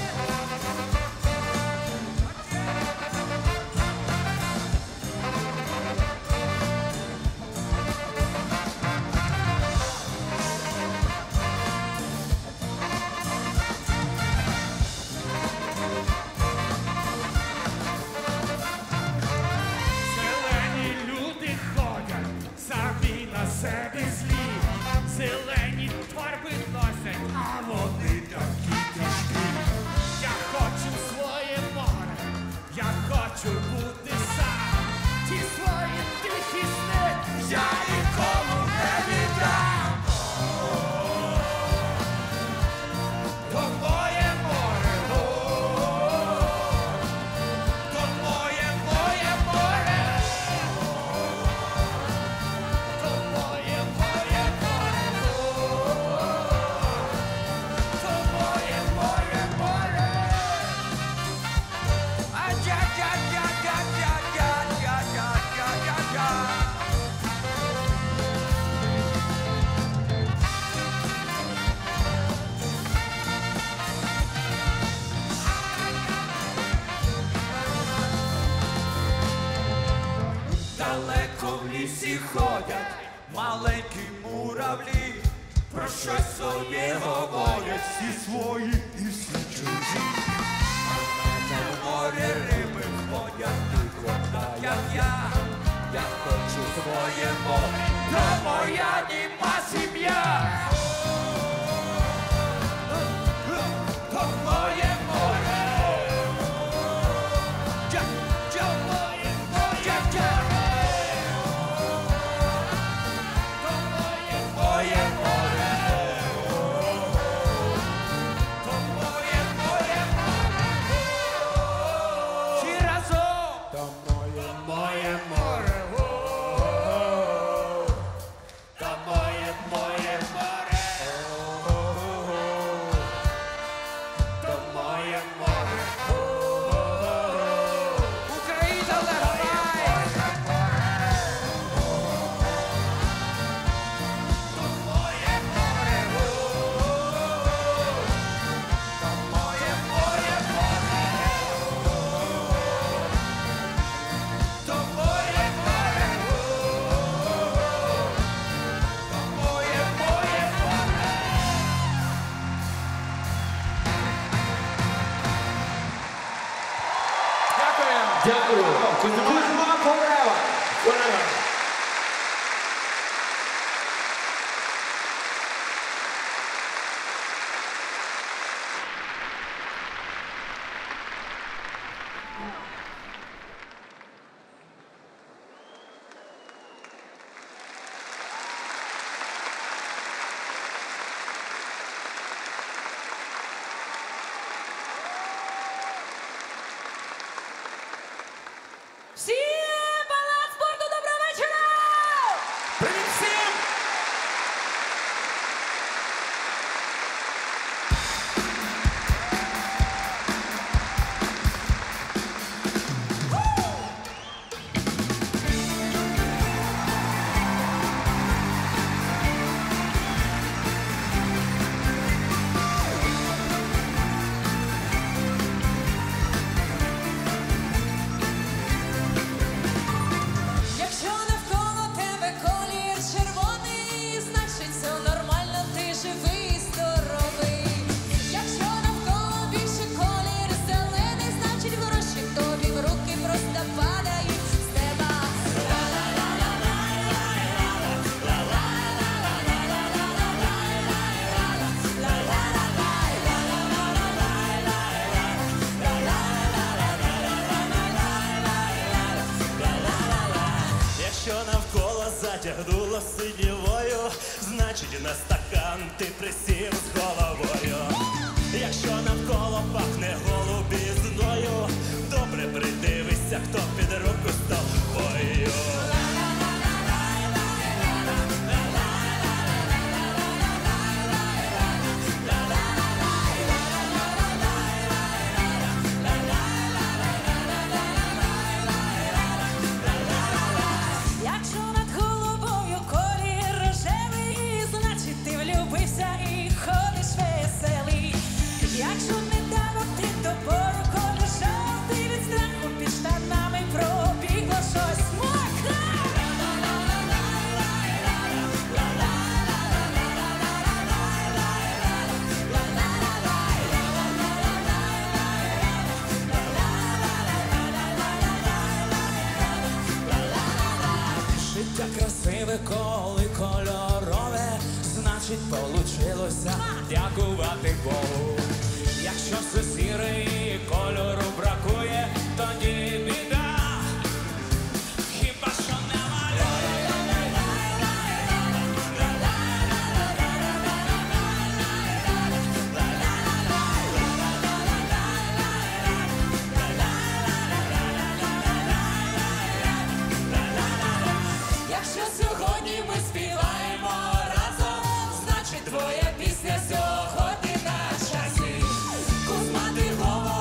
Зелені люди ходять, самі на себе злі. Зелені торби носять, а вони такі тяжкі. Я хочу своє море, я хочу бути сам. Ті свої тихі сни я нікому не віддам. То моє море, то моє, моє море, то моє, моє море, то моє, моє море. А-дя-дя-дя-дя-дя-дя-дя-дя-дя-дя. Далеко в лісі ходять маленькі муравлі, про щось своє говорять, всі свої і всі чужі. А на морі риби ходять тихо, так як я. Я хочу своє море. твоя німа сім'я. То моє море. Джа, джа, моє, моє, джа. То моє, моє море. То моє, моє море. Всі разом. То моє, моє море. То моє, моє море. То моє море. Україна, легай! То моє море. То моє, моє море. То моє море. То моє, моє море. Дякую. Кузьма Forever. Forever. Всім баланс спорту, доброго вечора! Привіт всім! Якщо навколо тебе колір червоний, значить все нормально, ти живий, здоровий. Якщо навколо більше колір зелений, значить гроші тобі в руки просто падають з неба. Якщо навколо затягнуло синівою, значить на стакан ти присів з головою. Якщо навколо пахне голубізною, добре придивися, хто під руку з тобою. Якщо над головою колір рожевий, значить ти влюбився і ходиш веселий. Якщо недавно ти тобою колір жовтий, від страху під штанами пробігло щось мокре. Життя красиве, коли кольорове, значить получилося дякувати Богу. Якщо все сіре і кольору бракує, тоді біда. Хіба що немає. Якщо сьогодні ми співаємо разом, значить твоя пісня сьогодні на часі. Кузьма, ти говориш.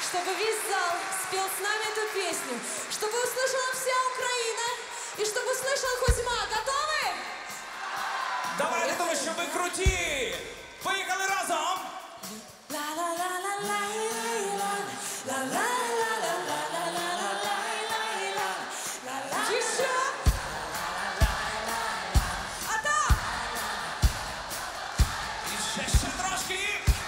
чтобы весь зал спел с нами эту песню, чтобы услышала вся Украина и чтобы услышал Кузьма. Готовы? Давайте, тому що ви круті! Поїхали разом! Еще! А там! І ще, ще трошки!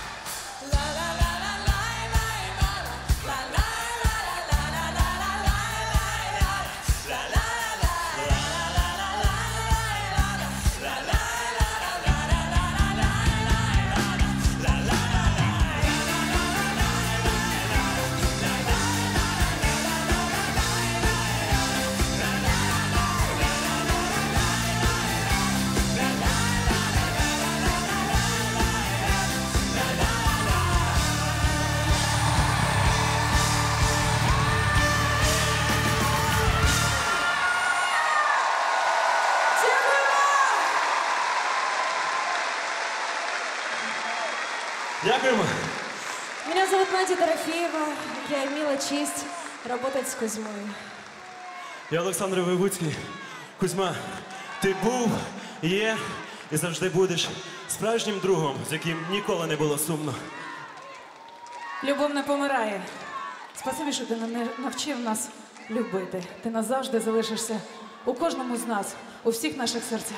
Дякуємо. Меня зовут Надя Дорофеева. Я имела честь работать с Кузьмой. Я Олександр Воєвудський. Кузьма, ти був, є і завжди будеш справжнім другом, з яким ніколи не було сумно. Любов не помирає. Спасибі, що ти не навчив нас любити. Ти назавжди залишишся у кожному з нас, у всіх наших серцях.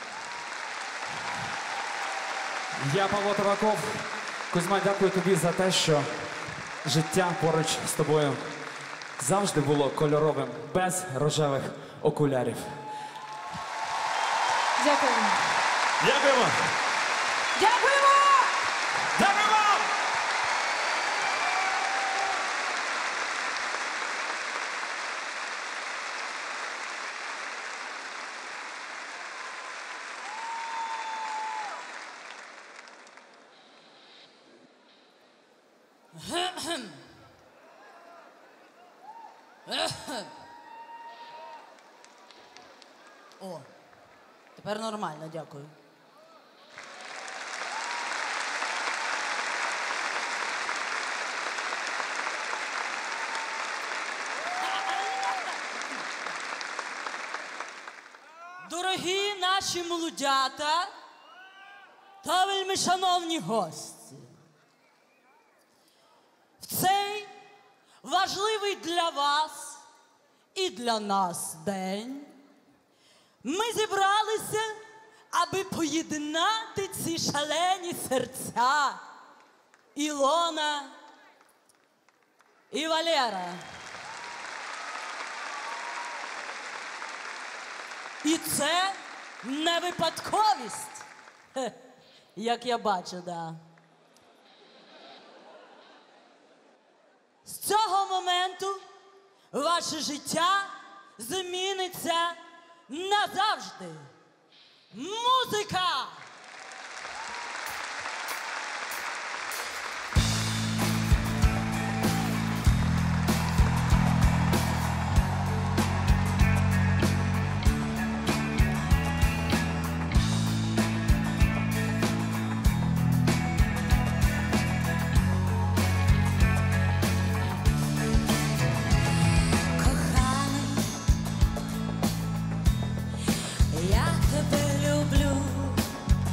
Я Павло Табаков. Кузьма, дякую тобі за те, що життя поруч з тобою завжди було кольоровим, без рожевих окулярів. Дякуємо. Дякуємо. Дякуємо! Дякуємо! О, тепер нормально, дякую. Дорогі наші молодята та вельми шановні гості, в цей важливий для вас і для нас день ми зібралися, аби поєднати ці шалені серця Ілона і Валера. І це не випадковість, хе, як я бачу, да. З цього моменту ваше життя зміниться назавжди. Музика! Я тебе люблю,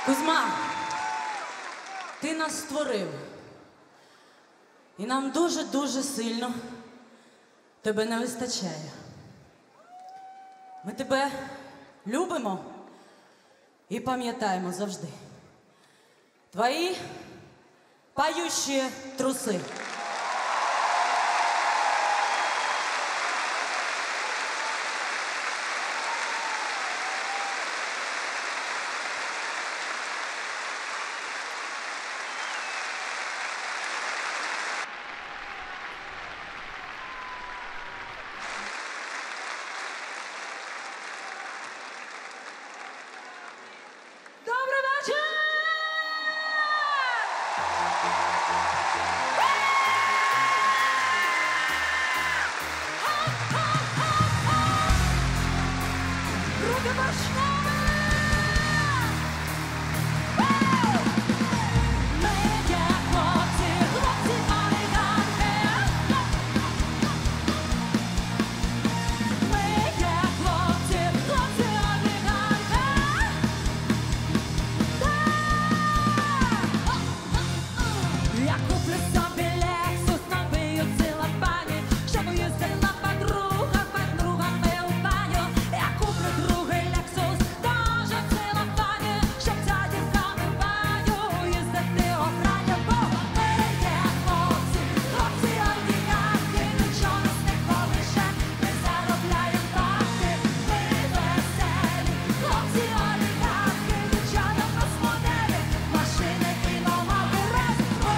Кузьма, ти нас створив. І нам дуже-дуже сильно тебе не вистачає. Ми тебе любимо і пам'ятаємо завжди. Твої поющі труси. Добрий вечір! Руки маршнами! Ми є хлопці, хлопці олігархи. Ми є хлопці, хлопці олігархи. Я куплю собі Lexus, набию ціла пані, щоб їздила подруга, подругами у баню. Я куплю другий Lexus, теж ціла пані, щоб ця дівка в баню їздити охраня. Бо ми є хлопці, хлопці олігархи, нічого нас не колише, ми заробляємо бабки. Ми веселі, хлопці олігархи, дівчата в нас моделі, машини і дома берез.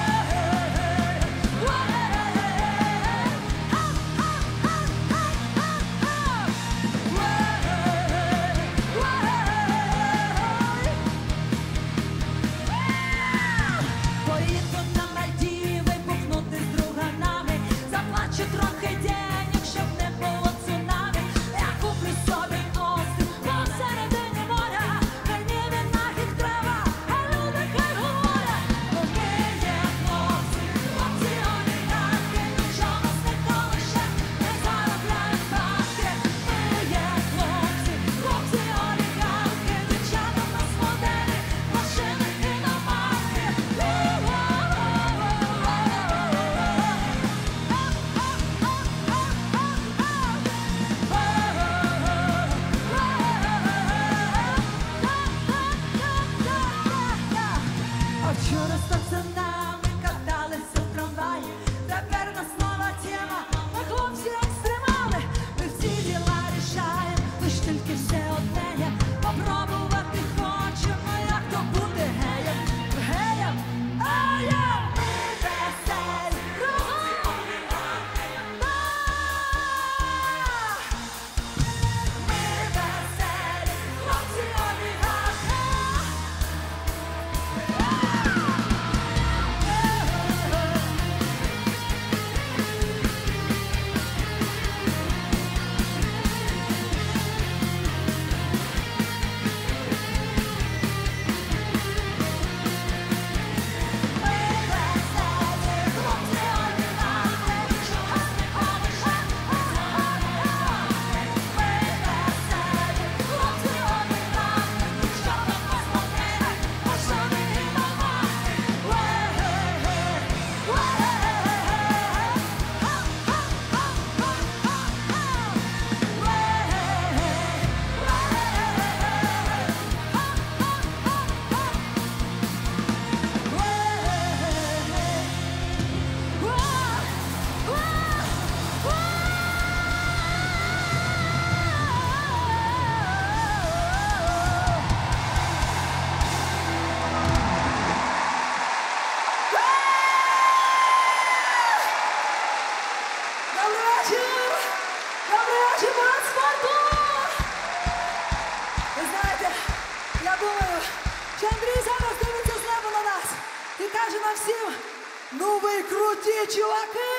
Поїду на Мальдіви, бухнути з друганами, заплачу трохи денег, щоб не було цунамі. Я куплю собі острів посередині моря, мені винахід треба, а люди хай говорять. Бо ми є хлопці, хлопці олігархи, нічого нас не колише, ми заробляємо бабки. Ми є хлопці, хлопці олігархи, дівчата в нас моделі, машини і намазки. А вчора з пацанами каталися в трамваї, тепер нас нова тема, ми хлопці екстремали, ми всі діла рішаємо, лиш тільки все одне є, попробувати хочемо, як то бути геєм, геєм, а я ми веселі, кругом, ми веселі, хлопці олігархи. Добрий вечір! Добрий вечір, парад спорту! Ви знаєте, я думаю, що Андрій зараз дивиться з неба на нас і каже нам всім: ну ви круті, чуваки!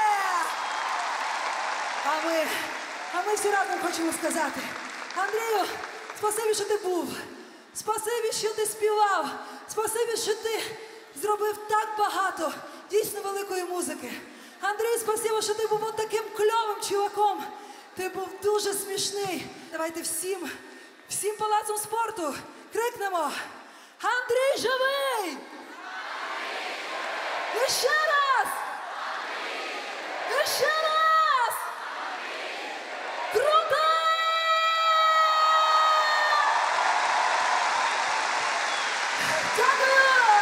А ми, а ми всі разом хочемо сказати: Андрію, спасибі, що ти був, спасибі, що ти співав, спасибі, що ти зробив так багато дійсно великої музики. Андрій, спасибо, що ти був от таким кльовим чуваком. Ти був дуже смішний. Давайте всім, всім палацом спорту крикнемо: Андрій живий! І ще раз! І ще раз! Круто! Дякую!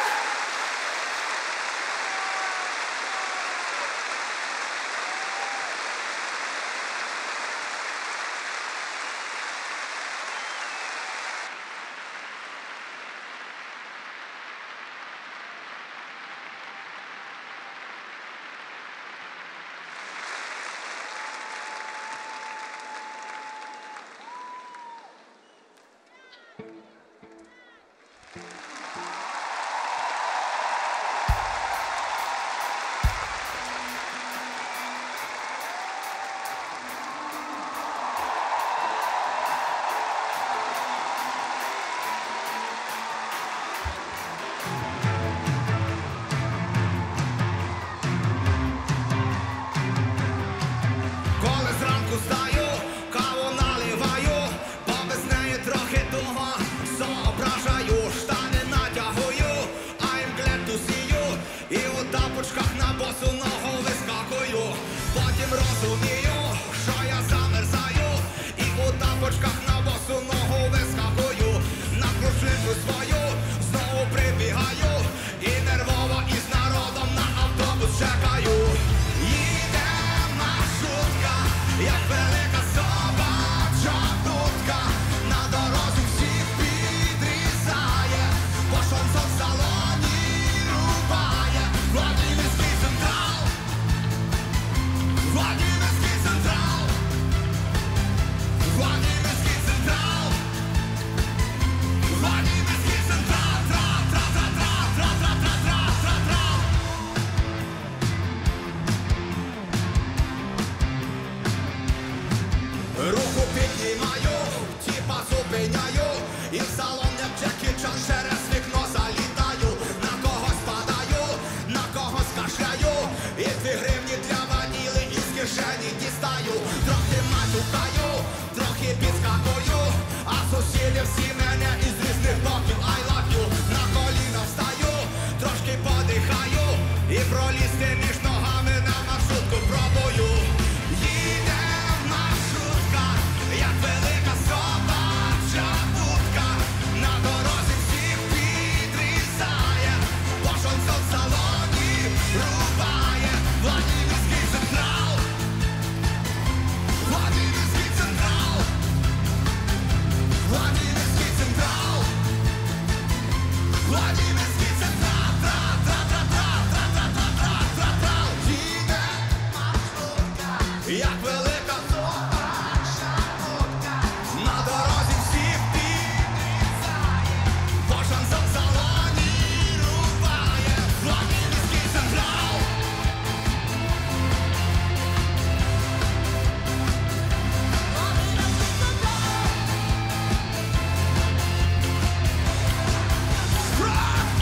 Коли зранку стаю, каву наливаю, бо без неї трохи туго соображаю. Штани натягую, а імклету сію, і у тапочках на босу ногу вискакую. Потім розумію, що я замерзаю, і у тапочках на босу ногу вискакую. На крушинку свою знову прибігаю, і нервово із народом на автобус чекаю. Їде маршрутка, як велика собача будка, на дорозі всіх підрізає, бо шансон в салоні рубає. Владимирський централ, Владимирський централ, Владимирський централ, Владимирський централ, тра-тра-тра-тра-тра-тра-тра-тра-тра. Руку піднімаю, тіпа зупиняю, і в салон як Джекі Чан через вікно залітаю. На когось падаю, на когось кашляю, і дві гривні для ваніли із кишені дістаю. Трохи матюкаю, трохи підскакую, а сусіди всі мене із різних боків I love you. На коліна встаю, трошки подихаю, і пролізти між ногами на маршрутку пробую. Їде маршрутка, як велика собача будка, на дорозі всіх підрізає, бо шансон в салоні рубає. Владимирський централ, Владимирський централ, Владимирський централ, Владимирський централ, тра-тра-тра-тра-тра-тра-тра-тра-тра. Їде маршрутка, як велика собача будка, на дорозі всіх підрізає, бо шансон в салоні рубає. Владимирський централ, Rock!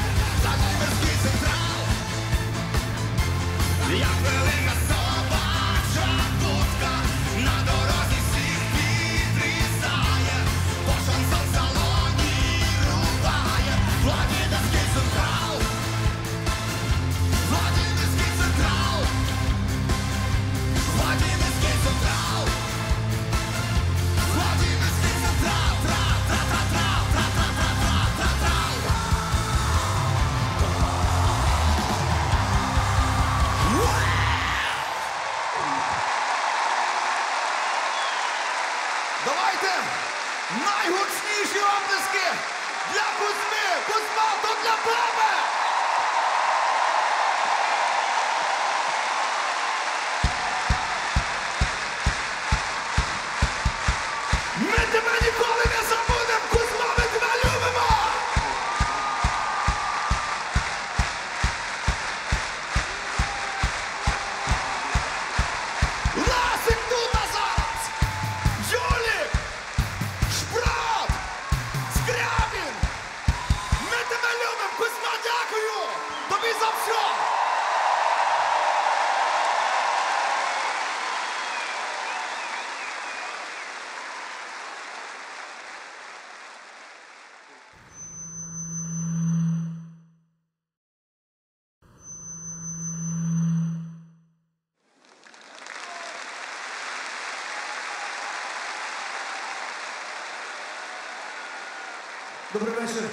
Добрий вечір.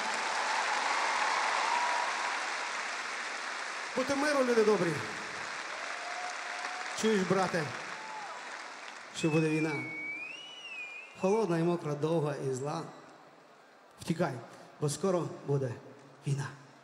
Будьте миру, люди добрі. Чуєш, брате, що буде війна? Холодна і мокра, довга і зла. Втікай, бо скоро буде війна.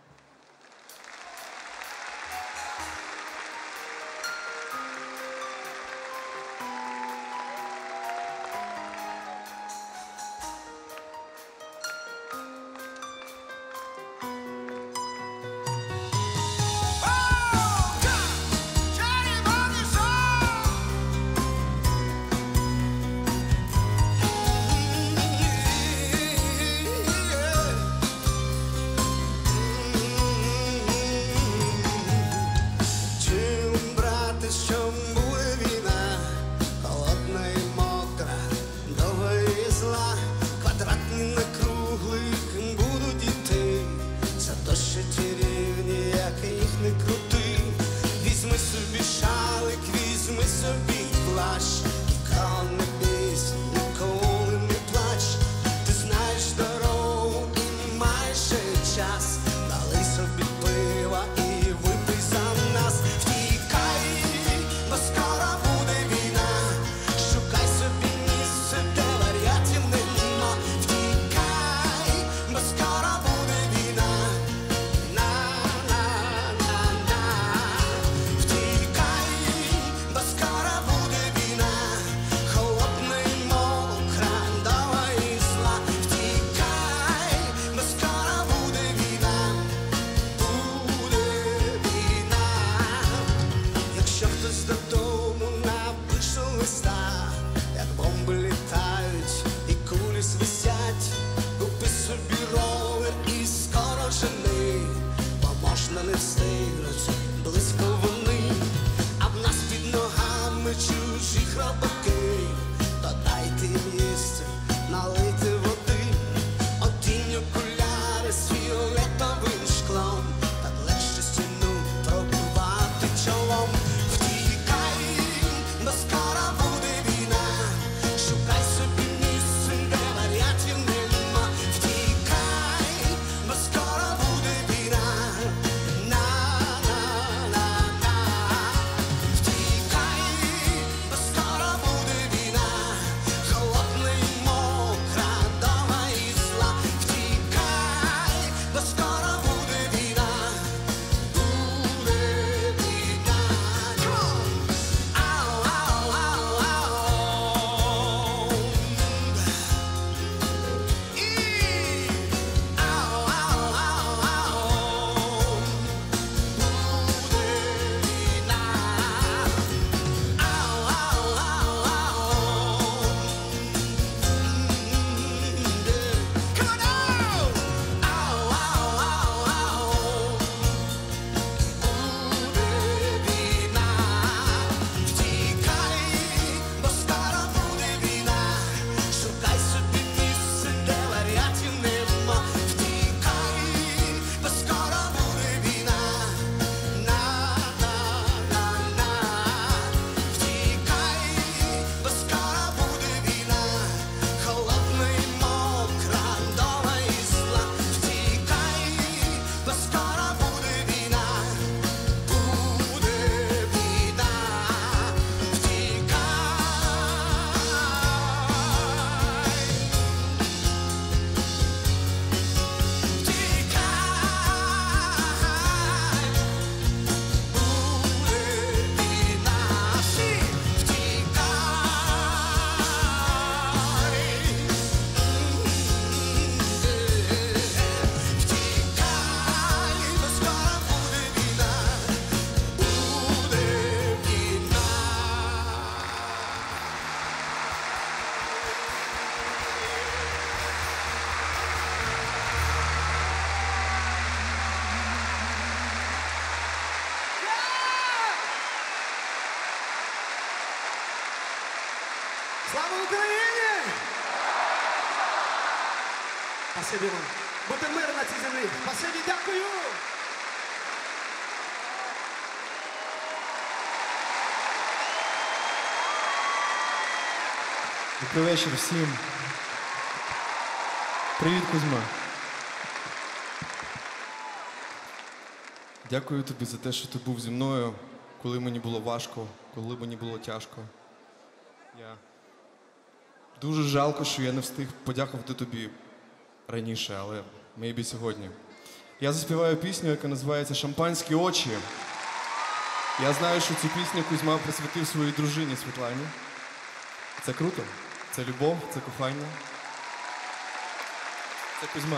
Слава Україні! Спасибі вам. Будьте мир на цій землі. Спасибі, дякую! Добрий вечір всім. Привіт, Кузьма. Дякую тобі за те, що ти був зі мною, коли мені було важко, коли мені було тяжко. Я дуже жалко, що я не встиг подякувати тобі раніше, але мейбі сьогодні. Я заспіваю пісню, яка називається «Шампанські очі». Я знаю, що цю пісню Кузьма присвятив своїй дружині Світлані. Це круто. Це любов, це кохання. Це Кузьма.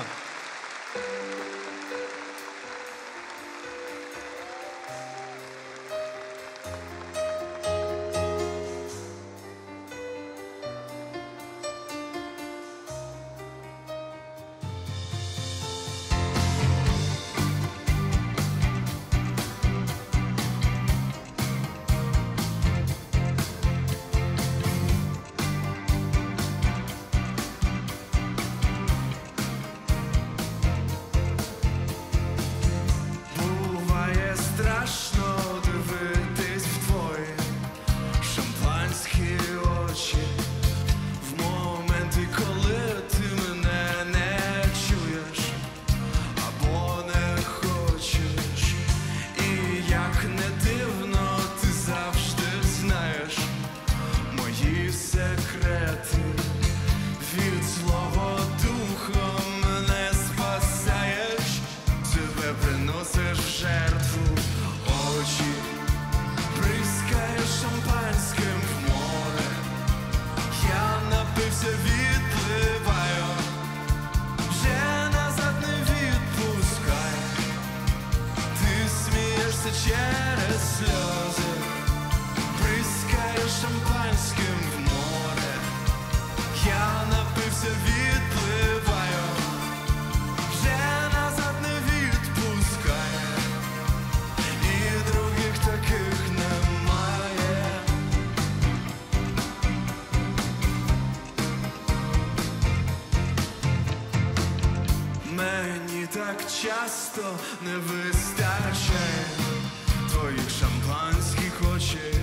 Часто не вистачає твоїх шампанських очей.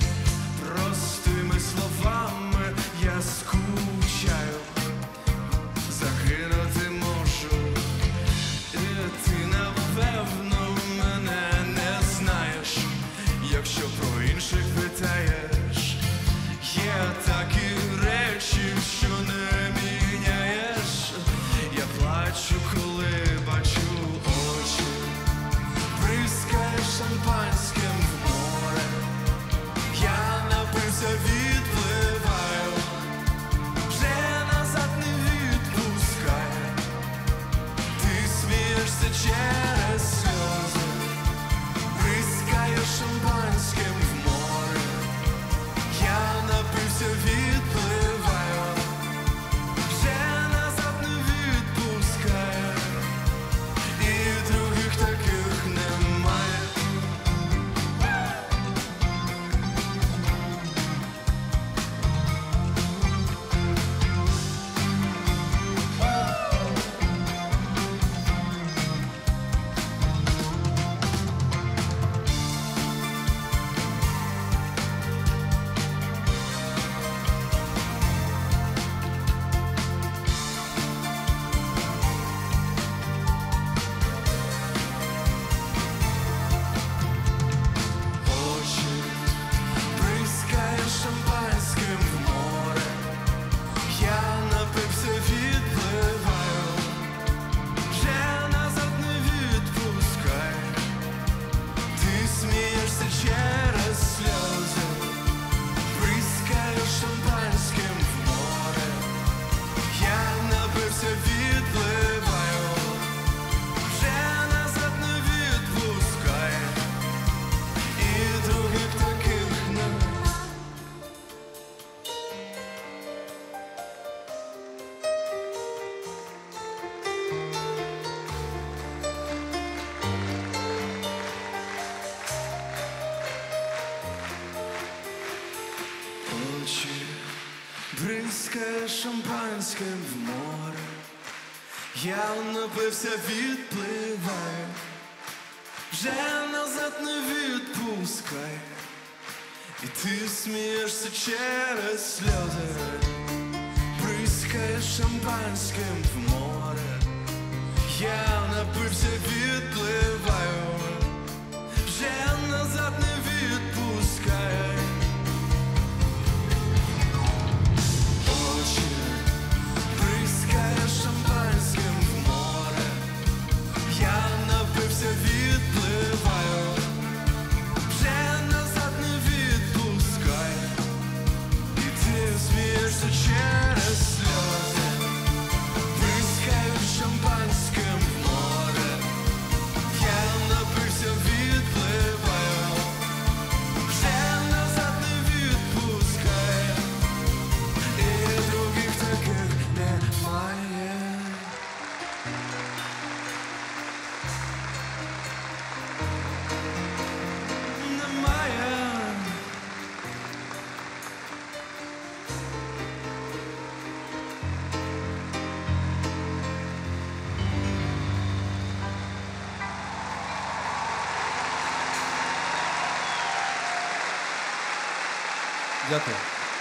Простими словами я скучаю, закинути можу. І ти, напевно, мене не знаєш, якщо про інших питаєш. Є такі речі, що не міняєш. Я плачу, коли бачу очі, бризкає шампанським в море. Я напився, відпливаю, вже назад не відпускає. Ти смієшся через сльози, бризкає шампанським в море. Я напився, відпливаю, вже назад не відпускає. І других таких немає. Очі бризкає шампанським в море. Я напився, відпливаю, вже назад не відпускає. Ти смієшся через сльози, бризкає шампанським в море. Я напився, відпливаю, вже назад не відпускає. І других таких немає. Очі бризкає шампанським в море. Я напився, відпливаю, вже назад не відпускає. І ти смієшся через сльози, бризкає шампанським в море. Я напився, відпливаю, вже назад не відпускай. Очі бризкає шампанським в море. Я напився, відпливаю, вже назад не відпускай. І ти смієшся через сльози, бризкають шампанським в море. Я напився, відпливаю, вже назад не відпускай. І других таких немає. Немає. Дякую.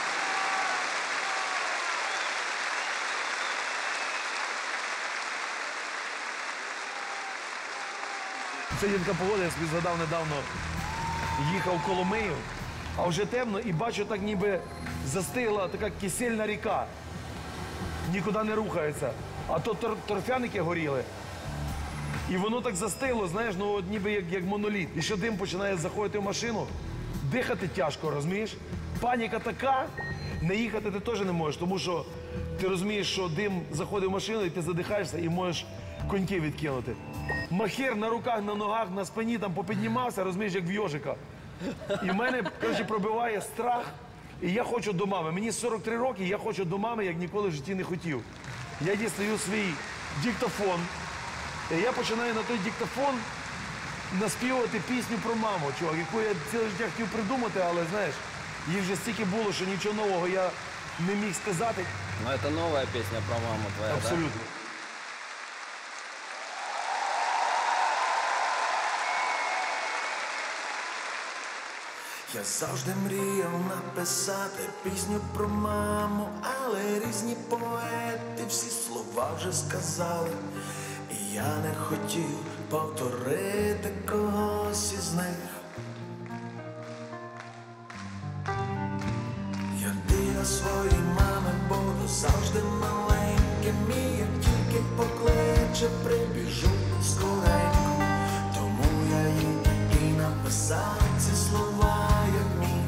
Сьогодні така погода, я собі згадав недавно, їхав в Коломию, а вже темно і бачу, так ніби застигла така кисельна ріка. Нікуди не рухається. А то тор- торфяники горіли. І воно так застигло, знаєш, ну от ніби як, як моноліт. І ще дим починає заходити в машину, дихати тяжко, розумієш? Паніка така, не їхати ти теж не можеш, тому що ти розумієш, що дим заходить в машину, і ти задихаєшся і можеш коньки відкинути. Махер на руках, на ногах, на спині там попіднімався, розумієш, як в йожика. І в мене, коротше, пробиває страх, і я хочу до мами. Мені сорок три роки, я хочу до мами, як ніколи в житті не хотів. Я дістаю свій диктофон, і я починаю на той диктофон наспівувати пісню про маму, чувак, яку я ціле життя хотів придумати, але, знаєш, їх вже стільки було, що нічого нового я не міг сказати. Ну, это новая песня про маму твоя, Абсолютно. Я завжди мріяв написати пісню про маму, але різні поети всі слова вже сказали. І я не хотів повторити когось із них. Я біля своєї мами буду завжди маленьким, і як тільки покличе, прибіжу скоренько. Тому я їй і написав ці слова, як міг.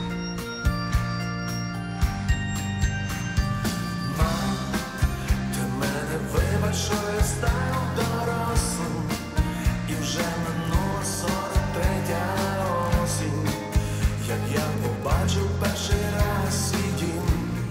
Мам, ти мене вибач, що я став дорослим, і вже минула сорок третя осінь, як я побачив перший раз свій дім.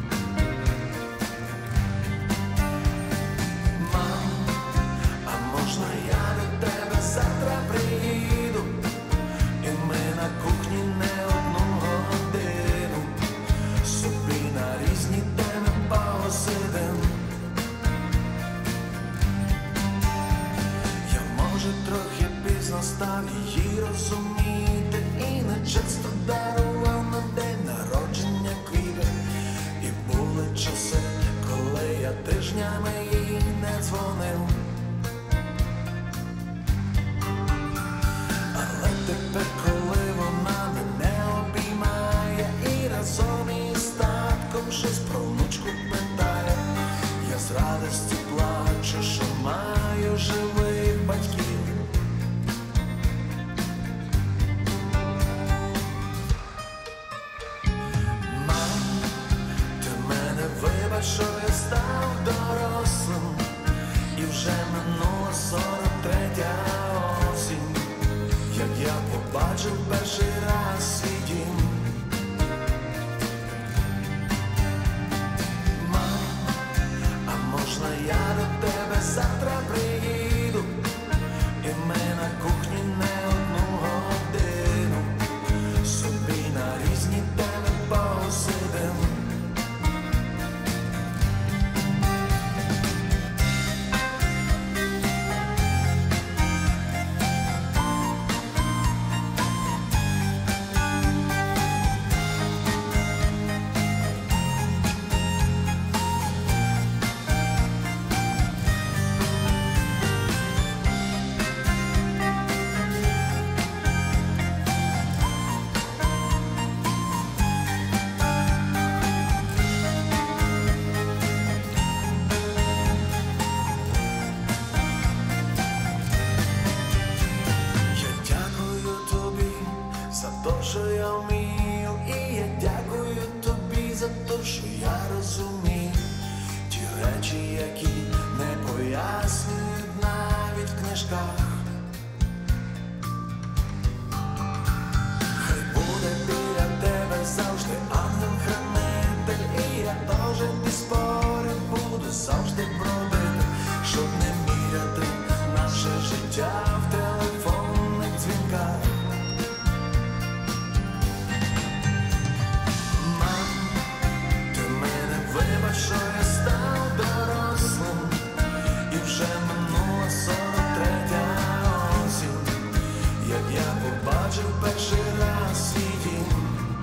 Мам, а можна я до тебе завтра приїду, і ми на кухні не одну годину собі на різні теми посидим. Я, може, трохи пізно став її розуміти, і не часто дарував на день народження квіти. І були часи, коли я тижнями їй не дзвонив. Але тепер, коли вона мене обіймає і разом із татком щось про внучку питає, я з радості плачу, що маю живих батьків. Мам, ти мене вибач, що я став дорослим, і вже минула сорок третя осінь, як я побачив перший раз свій дім. Мам, а можна я до тебе завтра приїду, і ми на кухні не одну годину собі на різні теми посидим. я розумію ті речі, які не пояснюють навіть в книжках. Хай буде біля тебе завжди ангел-хранитель, і я теж без спорів буду завжди бродити, щоб не міряти наше життя в телефонних дзвінках. Мам, ти мене вибач, що я став дорослим, і вже минула сорок третя осінь, як я побачив перший раз свій дім.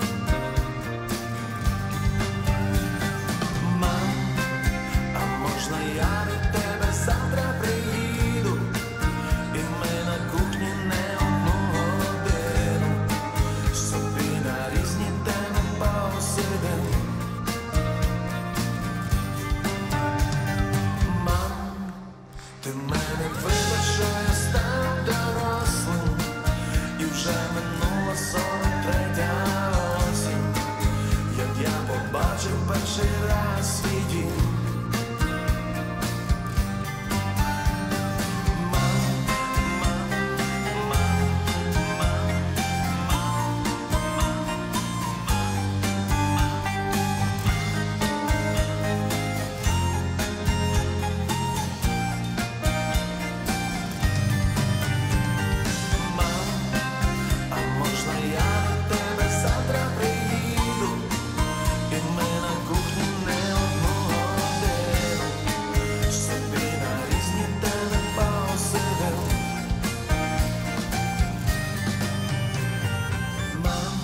Мам, а можна я до тебе завтра приїду, і ми на кухні не одну годину собі на різні теми посидим. Мам, ти мене вибач, що я став дорослим, і вже минула сорок третя осінь, як я побачив перший раз свій дім. А можна я до тебе завтра приїду, і ми на кухні не одну годину собі на різні теми посидим. Мам.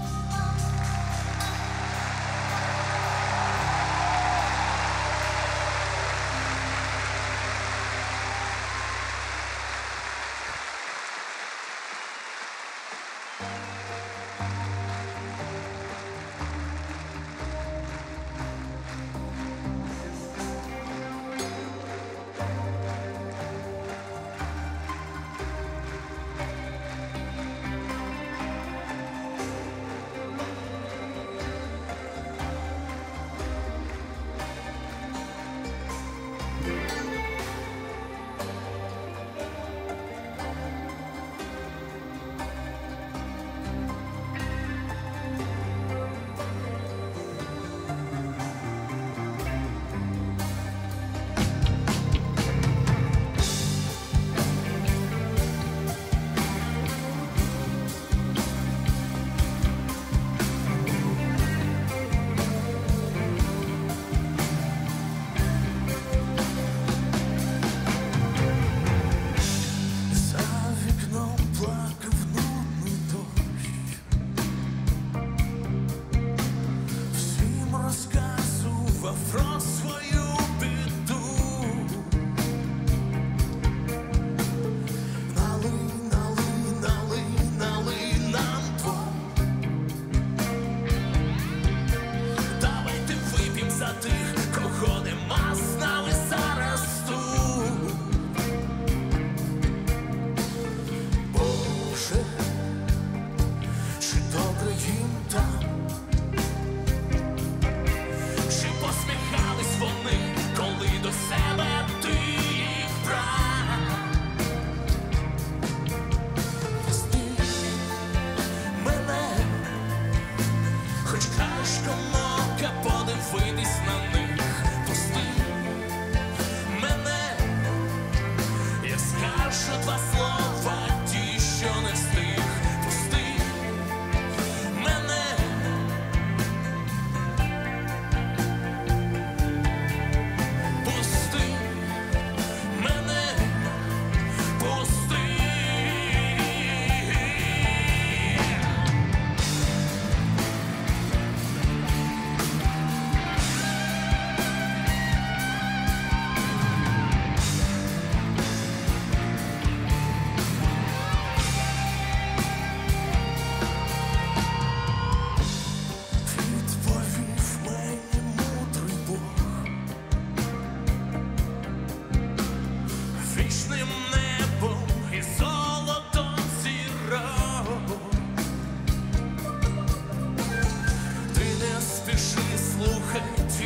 За вікном плакав нудний дощ, всім розказував про свою біду. Налий, налий, налий, налий нам двом, давайте вип'єм за тих, кого нема з нами зараз тут. Боже, чи добре їм там? Чи посміхались вони, коли до себе ти їх брав? Пусти мене, хоч краєшком ока подивитись на них. Пусти мене, я скажу два слова, ті, що не встиг. Пусти мене, пусти мене, пусти. Відповів мені мудрий Бог, вічним небом і золотом зірок. Ти не спіши, слухай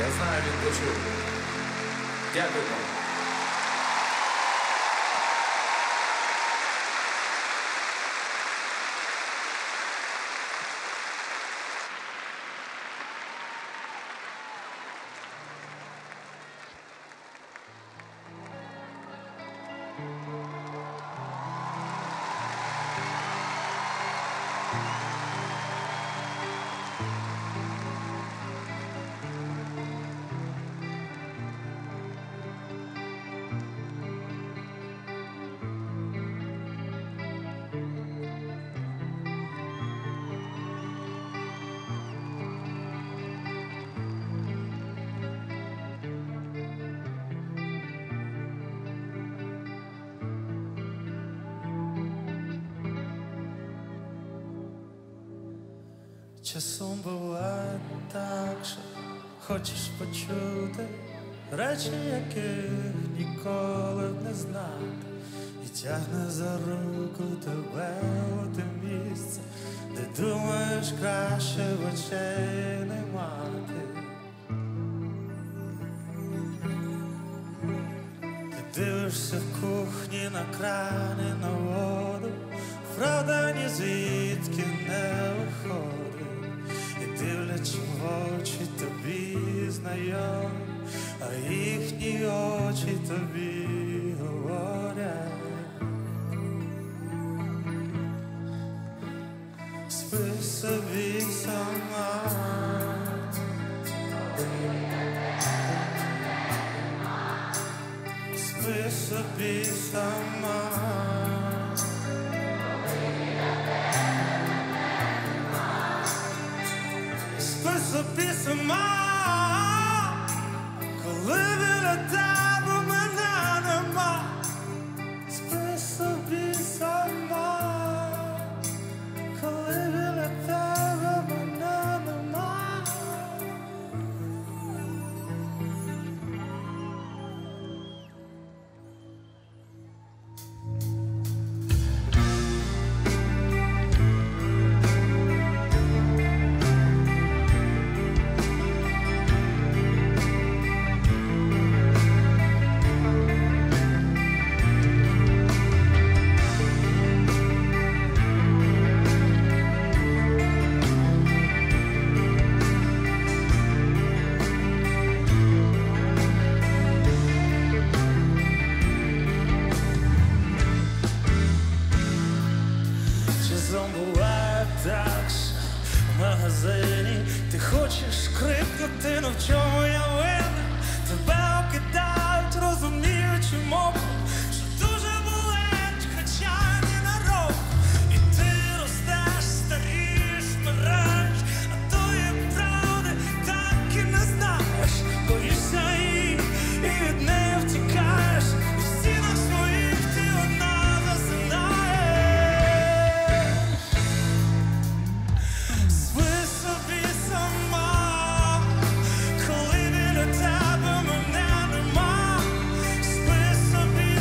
Я знаю, він почув. Дякую вам. Часом буває так, що хочеш почути речі, яких ніколи б не знати, і тягне за руку тебе у те місце, де думаєш, краще в очей не мати. Ти дивишся в кухні на крані, на воду, правда ні звідки не виходить. Дивлячи в очі тобі знайомі, а їхні очі тобі говорять. Спи собі сама, спи собі сама. Спи собі сама, коли біля тебе мене нема. Спи собі сама, коли біля тебе мене нема. Часом буває так, що в магазині ти хочеш крикнути, но в чому я винен. Тебе окидають, розуміючи мову, що дуже болить, хоча ні на року. І ти ростеш, старієш, вмираєш, а тої правди так і не знаєш. Боїшся її і від неї втікаєш, і в стінах своїх ти одна засинаєш. Спи собі сама, коли біля тебе мене нема. Спи собі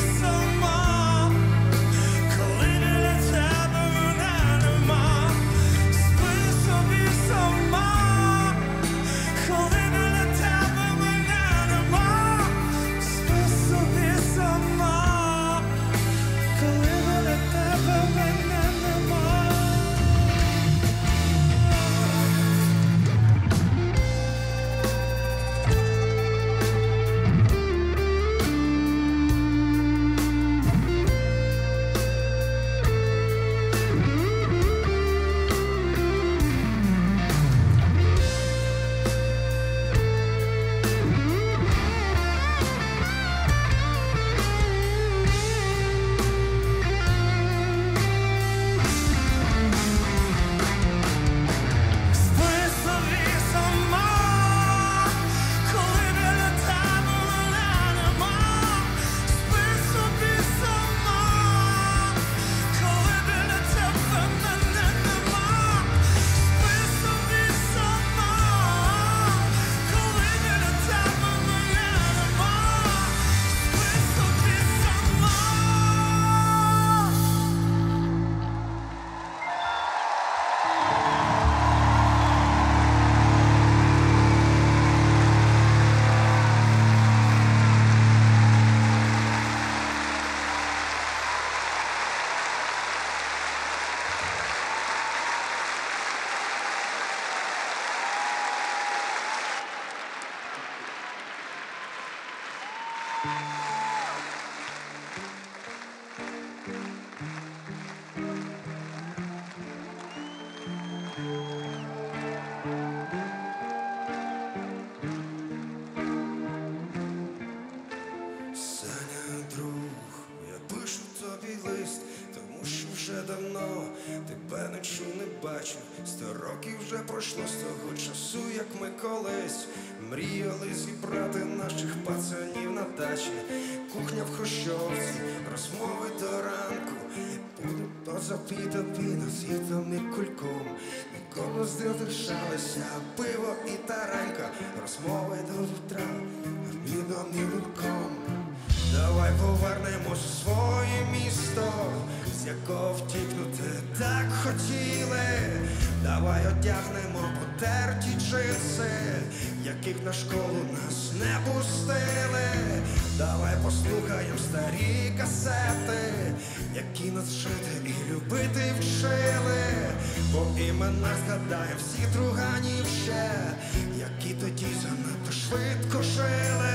Сто років вже пройшло з того часу, як ми колись мріяли зібрати наших пацанів на дачі. Кухня в хрущовці, розмови до ранку. Буду то запіта піна з їхтом і кульком. Нікому здивишалися пиво і таранька. Розмови до утра, обідом і лунком. Давай повернемось у своє місто, з якого втікнути так хотіли. Давай одягнемо потерті джинси, яких на школу нас не пустили. Давай послухаємо старі касети, які нас жити і любити вчили. По іменах згадаємо всіх друганів ще, які тоді занадто швидко жили.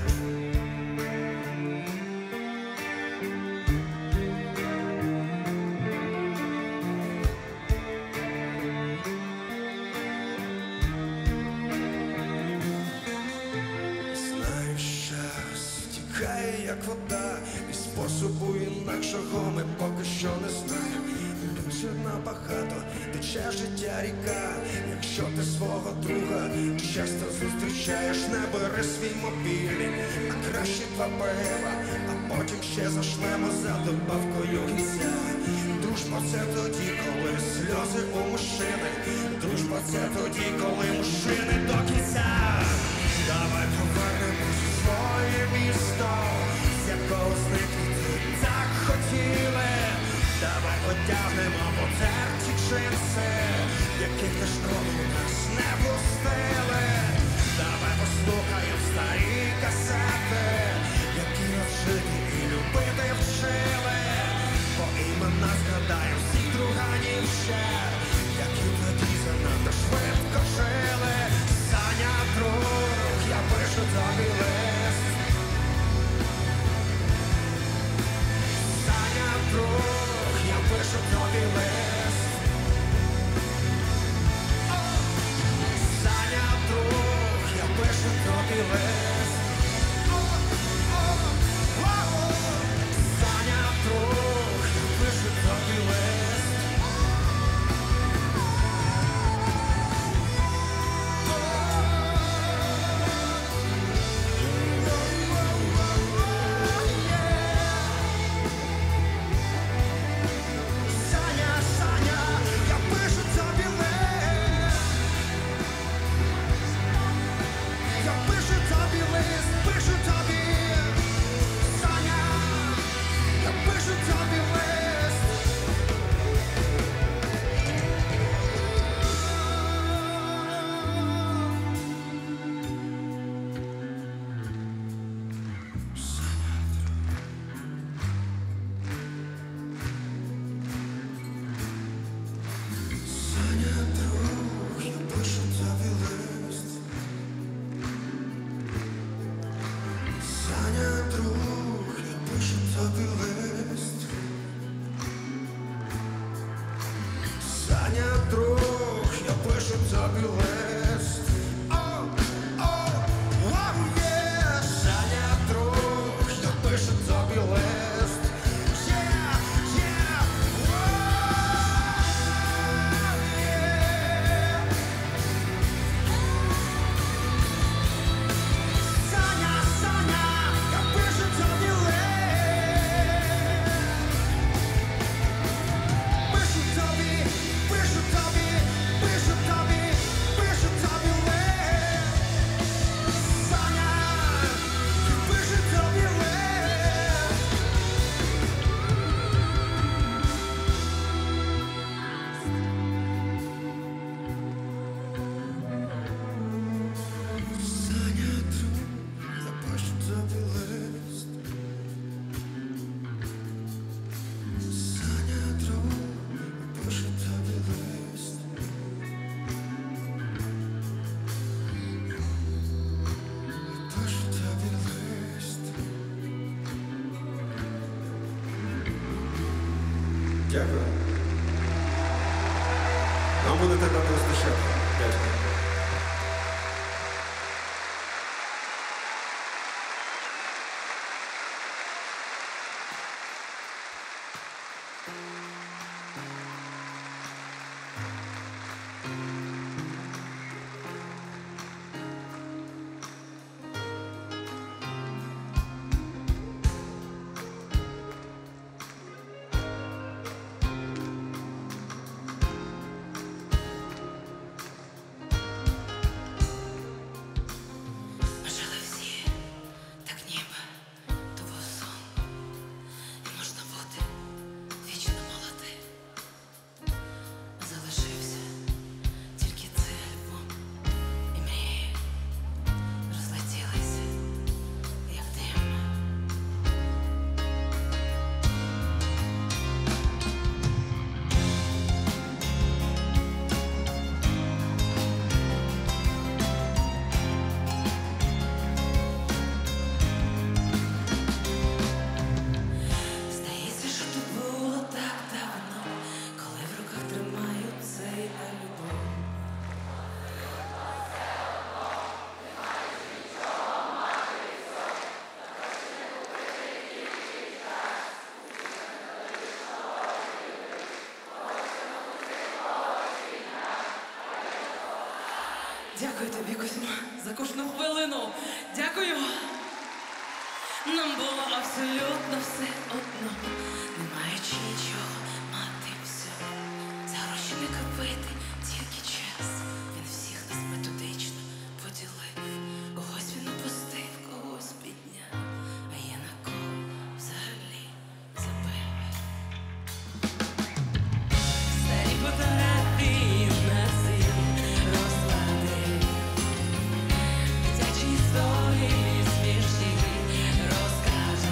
Як вода, і способу інакшого ми поки що не знаємо. Дуже набагато тече життя ріка. Якщо ти свого друга часто зустрічаєш, не бери свій мобільний, а краще два пива, а потім ще зашлемо за добавкою кінця. Дружба це тоді, коли сльози у мужчини. Дружба це тоді, коли мужчини до кінця. Давай повернемось у своє місто, з якого зникнути так хотіли. Давай одягнемо потерті джинси, яких на школу нас не пустили. Давай послухаємо старі касети, які нас жити і любити вчили. По іменах згадаємо всіх друганів ще, які тоді занадто швидко жили. Саня, друг, я пишу тобі лист. Саня, друг, я пишу тобі лист. Саня, друг, я пишу тобі лист. Саня, друг, я пишу тобі лист. Дякую. Нам буде тебе не вистачати. Дякую. Дякую тобі, Кузьма, за кожну хвилину. Дякую. Нам було абсолютно все одно. Не маючи нічого, мати все. За гроші не купити, тільки час. Він всіх нас методично поділив. Когось він опустив, когось підняв. А я на кого взагалі забив. Старі фотографії на зим розкладив. Дитячі історії смішні розкаже.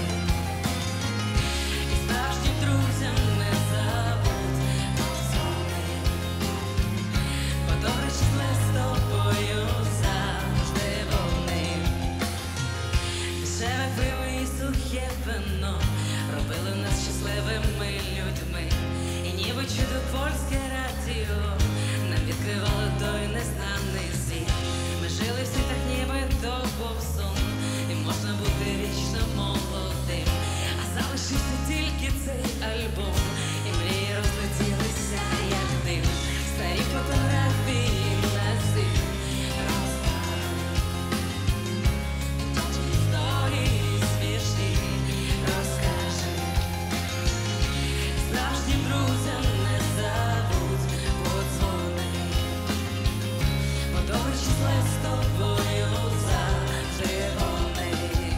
І справжнім друзям не забудь подзвони. Бо добре чи зле з тобою завжди вони. Дешеве пиво і сухе вино робили нас щасливими людьми. І ніби чудо польське радіо нам відкривало той незнаний світ. Ми жили всі так ніби то був сон, і можна бути вічно молодим. А залишився тільки цей альбом, і мрії розлетілися, як дим. Старі фотографії на зим розпали. Дитячі історії смішні розкаже. Справжнім друзям не забудь подзвони. Бо добре чи зле з тобою завжди вони.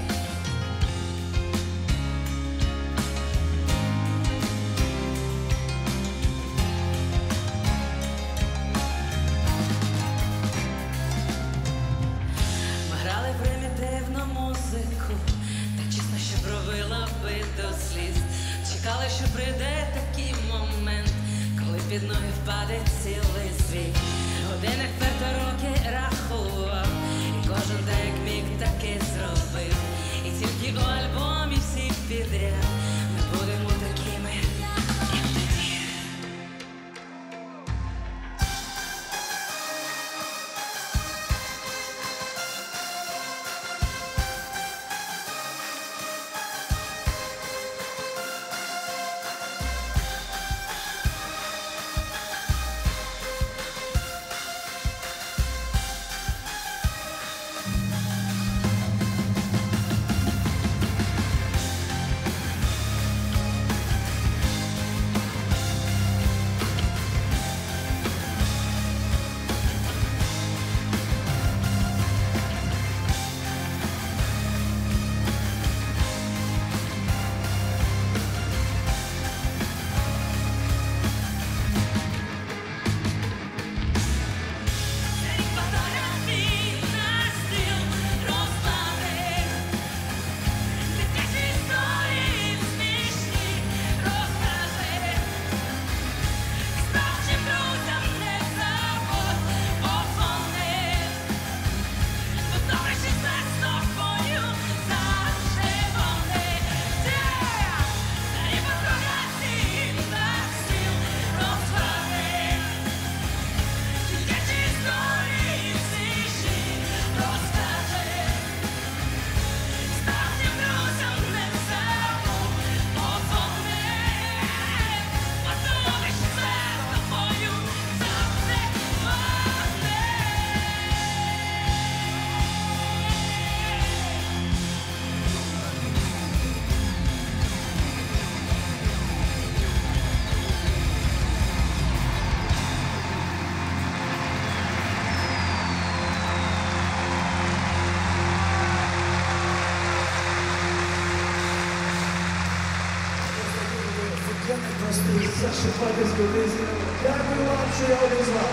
Ми грали примітивну музику, так чесно, що пробила би до сліз. Чекали, що прийде такий момент, коли під ноги впаде цілий світ. Годинник вперто роки рахував, і кожен так як міг, таки зробив. І тільки у альбомі всі підряд ми будемо такими, як тоді. Дякую вам, що я обізвав.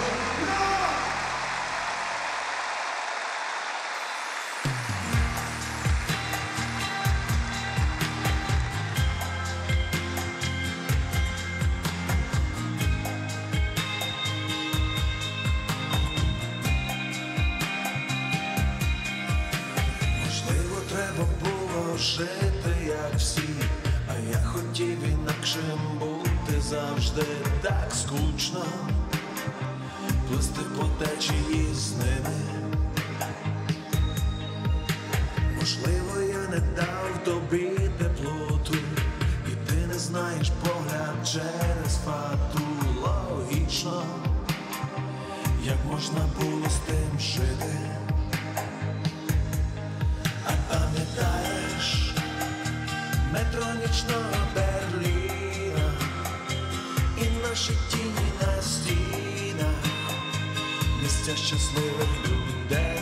Можливо, треба було жити, як всі, а я хотів інакшим бути завжди так скучно, плисти по течії з ними. Можливо, я не дав тобі теплоту, і ти не знаєш погляд через фату. Логічно, я як можна було з тим жити. А пам'ятаєш метро нічного Берліна і наші тіні на стінах, місця щасливих людей.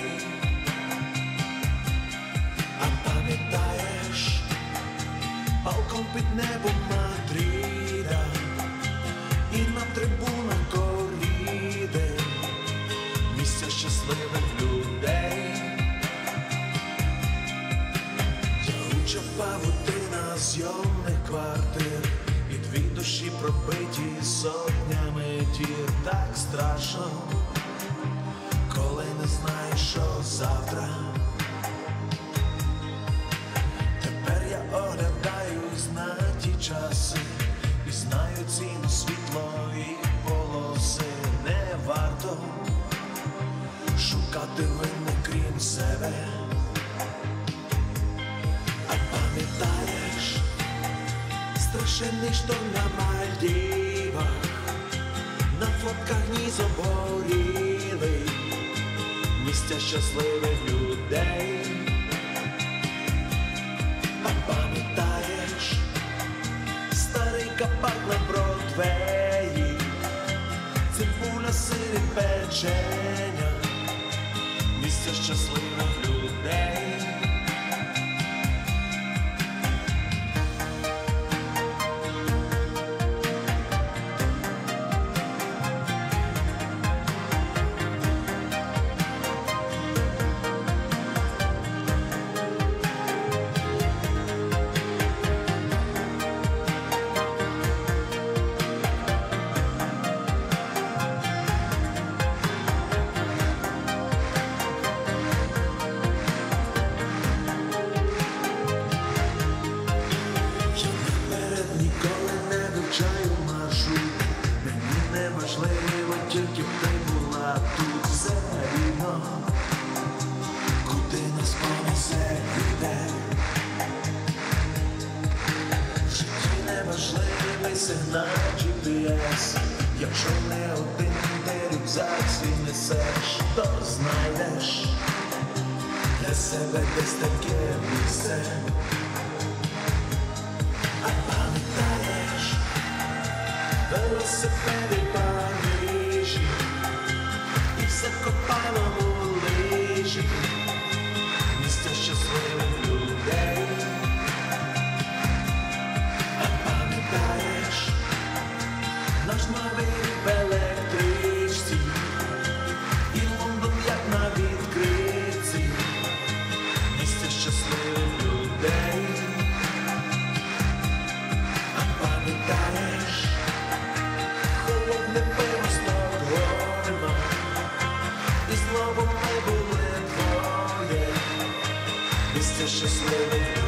А пам'ятаєш балкон під небом Мадрида і на трибунах коріди, місця щасливих людей. Я учав павутина зйомних квартир, і дві душі пробиті сотнями дір. Так страшно, коли не знаєш, що завтра. Тепер я оглядаюсь на ті часи і знаю ціну світло і полоси. Не варто шукати винних крім себе. А пам'ятаєш страшенний шторм на Мальдівах, на фотках ніс обгорілий, місця щасливих людей. А пам'ятаєш старий кабак на Бродвеї, цибуля, сир і печеня, місця щасливих людей. Неважливо, тільки б ти була тут. Все рівно, куди нас понесе вітер. В житті неважливий сигнал джі пі ес. Якщо не один ти рюкзак свій несеш, то знайдеш для себе десь таке місце. А пам'ятаєш велосипеди в Парижі і в Закопаному лижі, місця щасливих людей. А пам'ятаєш наш новий рік в електричці і Лондон як на відкритці, місця щасливих людей. А пам'ятаєш холодне пиво Стокгольма, і знову ми були двоє, місця щасливих людей.